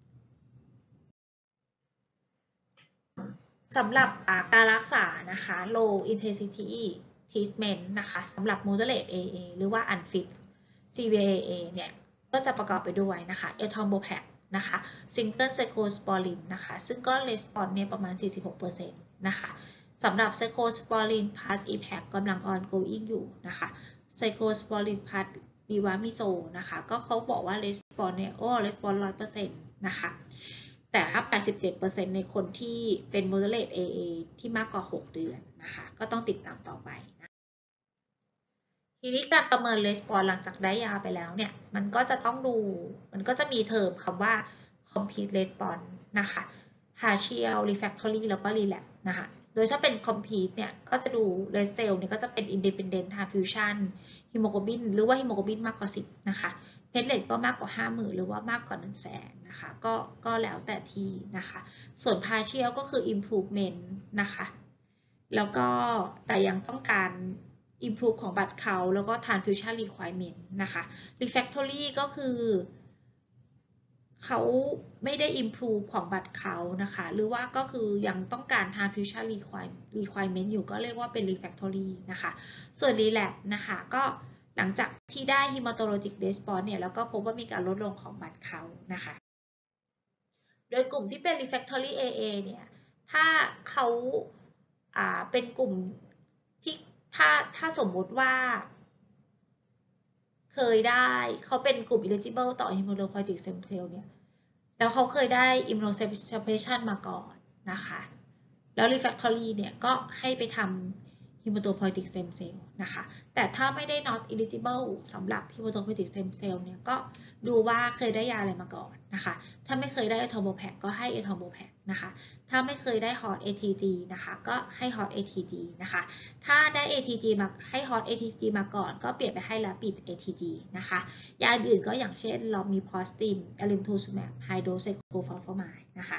สำหรับการรักษานะคะ low intensity treatment นะคะสำหรับ moderate AA หรือว่า unfit severe AA เนี่ยก็จะประกอบไปด้วยนะคะ Etombopag นะคะ single cyclosporin นะคะซึ่งก็ response เนี่ยประมาณ 46% นะคะสำหรับ cyclosporin plus EPAC กำลัง ongoing อยู่นะคะ cyclosporin plus ribamizole นะคะก็เขาบอกว่า response เนี่ยresponse 100% นะคะแต่ถ้า 87% ในคนที่เป็น moderate AA ที่มากกว่า 6 เดือนนะคะก็ต้องติดตามต่อไปนะทีนี้การประเมิน response หลังจากได้ยาไปแล้วเนี่ยมันก็จะต้องดูมันก็จะมีเทอมคำว่า complete response นะคะ partial refractory แล้วก็ relapse นะคะโดยถ้าเป็น complete เนี่ยก็จะดู red cell เนี่ยก็จะเป็น independent transfusion hemoglobin หรือว่า hemoglobin มากกว่า 10 นะคะเพลทเลตก็มากกว่า 50,000 หรือว่ามากกว่า 100,000 นะคะก็แล้วแต่ที่นะคะส่วน partial ก็คือ improvement นะคะแล้วก็แต่ยังต้องการ improve ของบัตรเขาแล้วก็ transfusion requirement นะคะ refractory ก็คือเขาไม่ได้ improve ของบัตรเขานะคะหรือว่าก็คือยังต้องการ transfusion requirement อยู่ก็เรียกว่าเป็น refractory นะคะส่วน relapse นะคะก็หลังจากที่ได้ hematologic response เนี่ยแล้วก็พบว่ามีการลดลงของบัตรเขานะคะโดยกลุ่มที่เป็น refractory AA เนี่ยถ้าเขาเป็นกลุ่มที่ถ้าสมมุติว่าเคยได้เขาเป็นกลุ่ม eligible ต่อ hematopoietic stem cell เนี่ยแล้วเขาเคยได้ immunosuppression มาก่อนนะคะแล้ว refractory เนี่ยก็ให้ไปทำ hematopoietic stem cell นะคะแต่ถ้าไม่ได้ not eligible สำหรับ hematopoietic stem cell เนี่ยก็ดูว่าเคยได้ยาอะไรมาก่อนนะคะถ้าไม่เคยได้ Etombopag ก็ให้ Etombopag นะคะถ้าไม่เคยได้ HOT ATG นะคะก็ให้ HOT ATG นะคะถ้าได้ ATG มาให้ HOT ATG มาก่อนก็เปลี่ยนไปให้ Rapid ATG นะคะยาอื่นก็อย่างเช่น Lomipostine Alemtuzumab Hydroxychlorophosphate นะคะ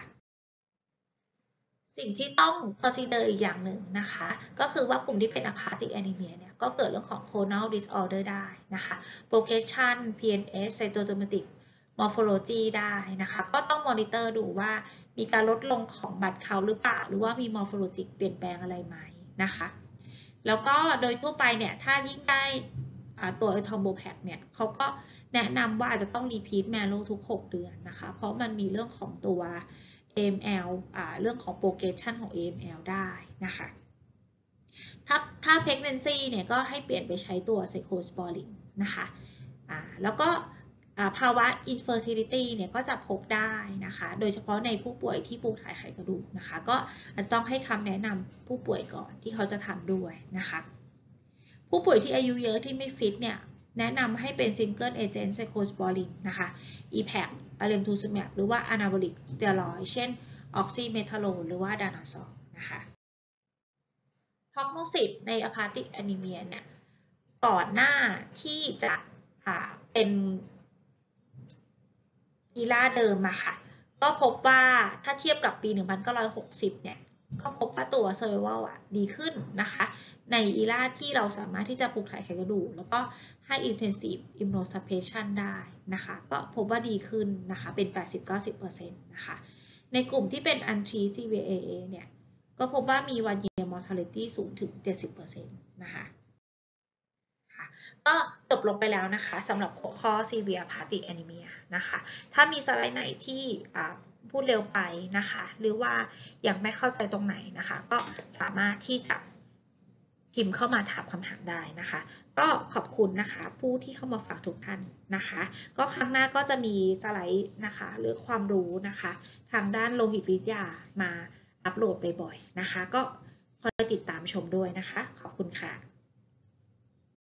สิ่งที่ต้อง consider อีกอย่างหนึ่งนะคะก็คือว่ากลุ่มที่เป็น apathic anemia เนี่ยก็เกิดเรื่องของ clonal disorder ได้นะคะ progression PNS cytotomatic morphology ได้นะคะก็ต้อง monitor ดูว่ามีการลดลงของบัตรเขาหรือเปล่าหรือว่ามี morphologic เปลี่ยนแปลงอะไรไหมนะคะแล้วก็โดยทั่วไปเนี่ยถ้ายิ่งได้ตัว Etombopag เนี่ยเขาก็แนะนำว่าอาจจะต้อง repeat marrow ทุก 6 เดือนนะคะเพราะมันมีเรื่องของตัว AML เรื่องของ progression ของ AML ได้นะคะถ้า pregnancy เนี่ยก็ให้เปลี่ยนไปใช้ตัว cyclosporin นะคะแล้วก็ภาวะ infertility เนี่ยก็จะพบได้นะคะโดยเฉพาะในผู้ป่วยที่ปลูกถ่ายไขกระดูกนะคะก็อาจจะต้องให้คำแนะนำผู้ป่วยก่อนที่เขาจะทำด้วยนะคะผู้ป่วยที่อายุเยอะที่ไม่ฟิตเนี่ยแนะนำให้เป็น single agent cyclosporin นะคะ EPAC alemtuzumab หรือว่า anabolic steroid เช่น oxymetholone หรือว่า danazol นะคะ prognosis ใน apathic anemia เนี่ยก่อนหน้าที่จะเป็นอีล่าเดิมอะค่ะก็พบว่าถ้าเทียบกับปี 1960 เนี่ยก็พบว่าตัว survival อะดีขึ้นนะคะในอีล่าที่เราสามารถที่จะปลูกถ่ายไขกระดูกแล้วก็ให้ intensive immunosuppression ได้นะคะก็พบว่าดีขึ้นนะคะเป็น 80-90% นะคะในกลุ่มที่เป็น anti CVAA เนี่ยก็พบว่ามี one year mortality สูงถึง 70% นะคะก็จบลงไปแล้วนะคะสำหรับหัวข้อ Severe Aplastic Anemia นะคะถ้ามีสไลด์ไหนที่พูดเร็วไปนะคะหรือว่ายังไม่เข้าใจตรงไหนนะคะก็สามารถที่จะพิมพ์เข้ามาถามคำถามได้นะคะก็ขอบคุณนะคะผู้ที่เข้ามาฟังทุกท่านนะคะก็ครั้งหน้าก็จะมีสไลด์นะคะหรือความรู้นะคะทางด้านโลหิตวิทยามาอัปโหลดบ่อยๆนะคะก็คอยติดตามชมด้วยนะคะขอบคุณค่ะ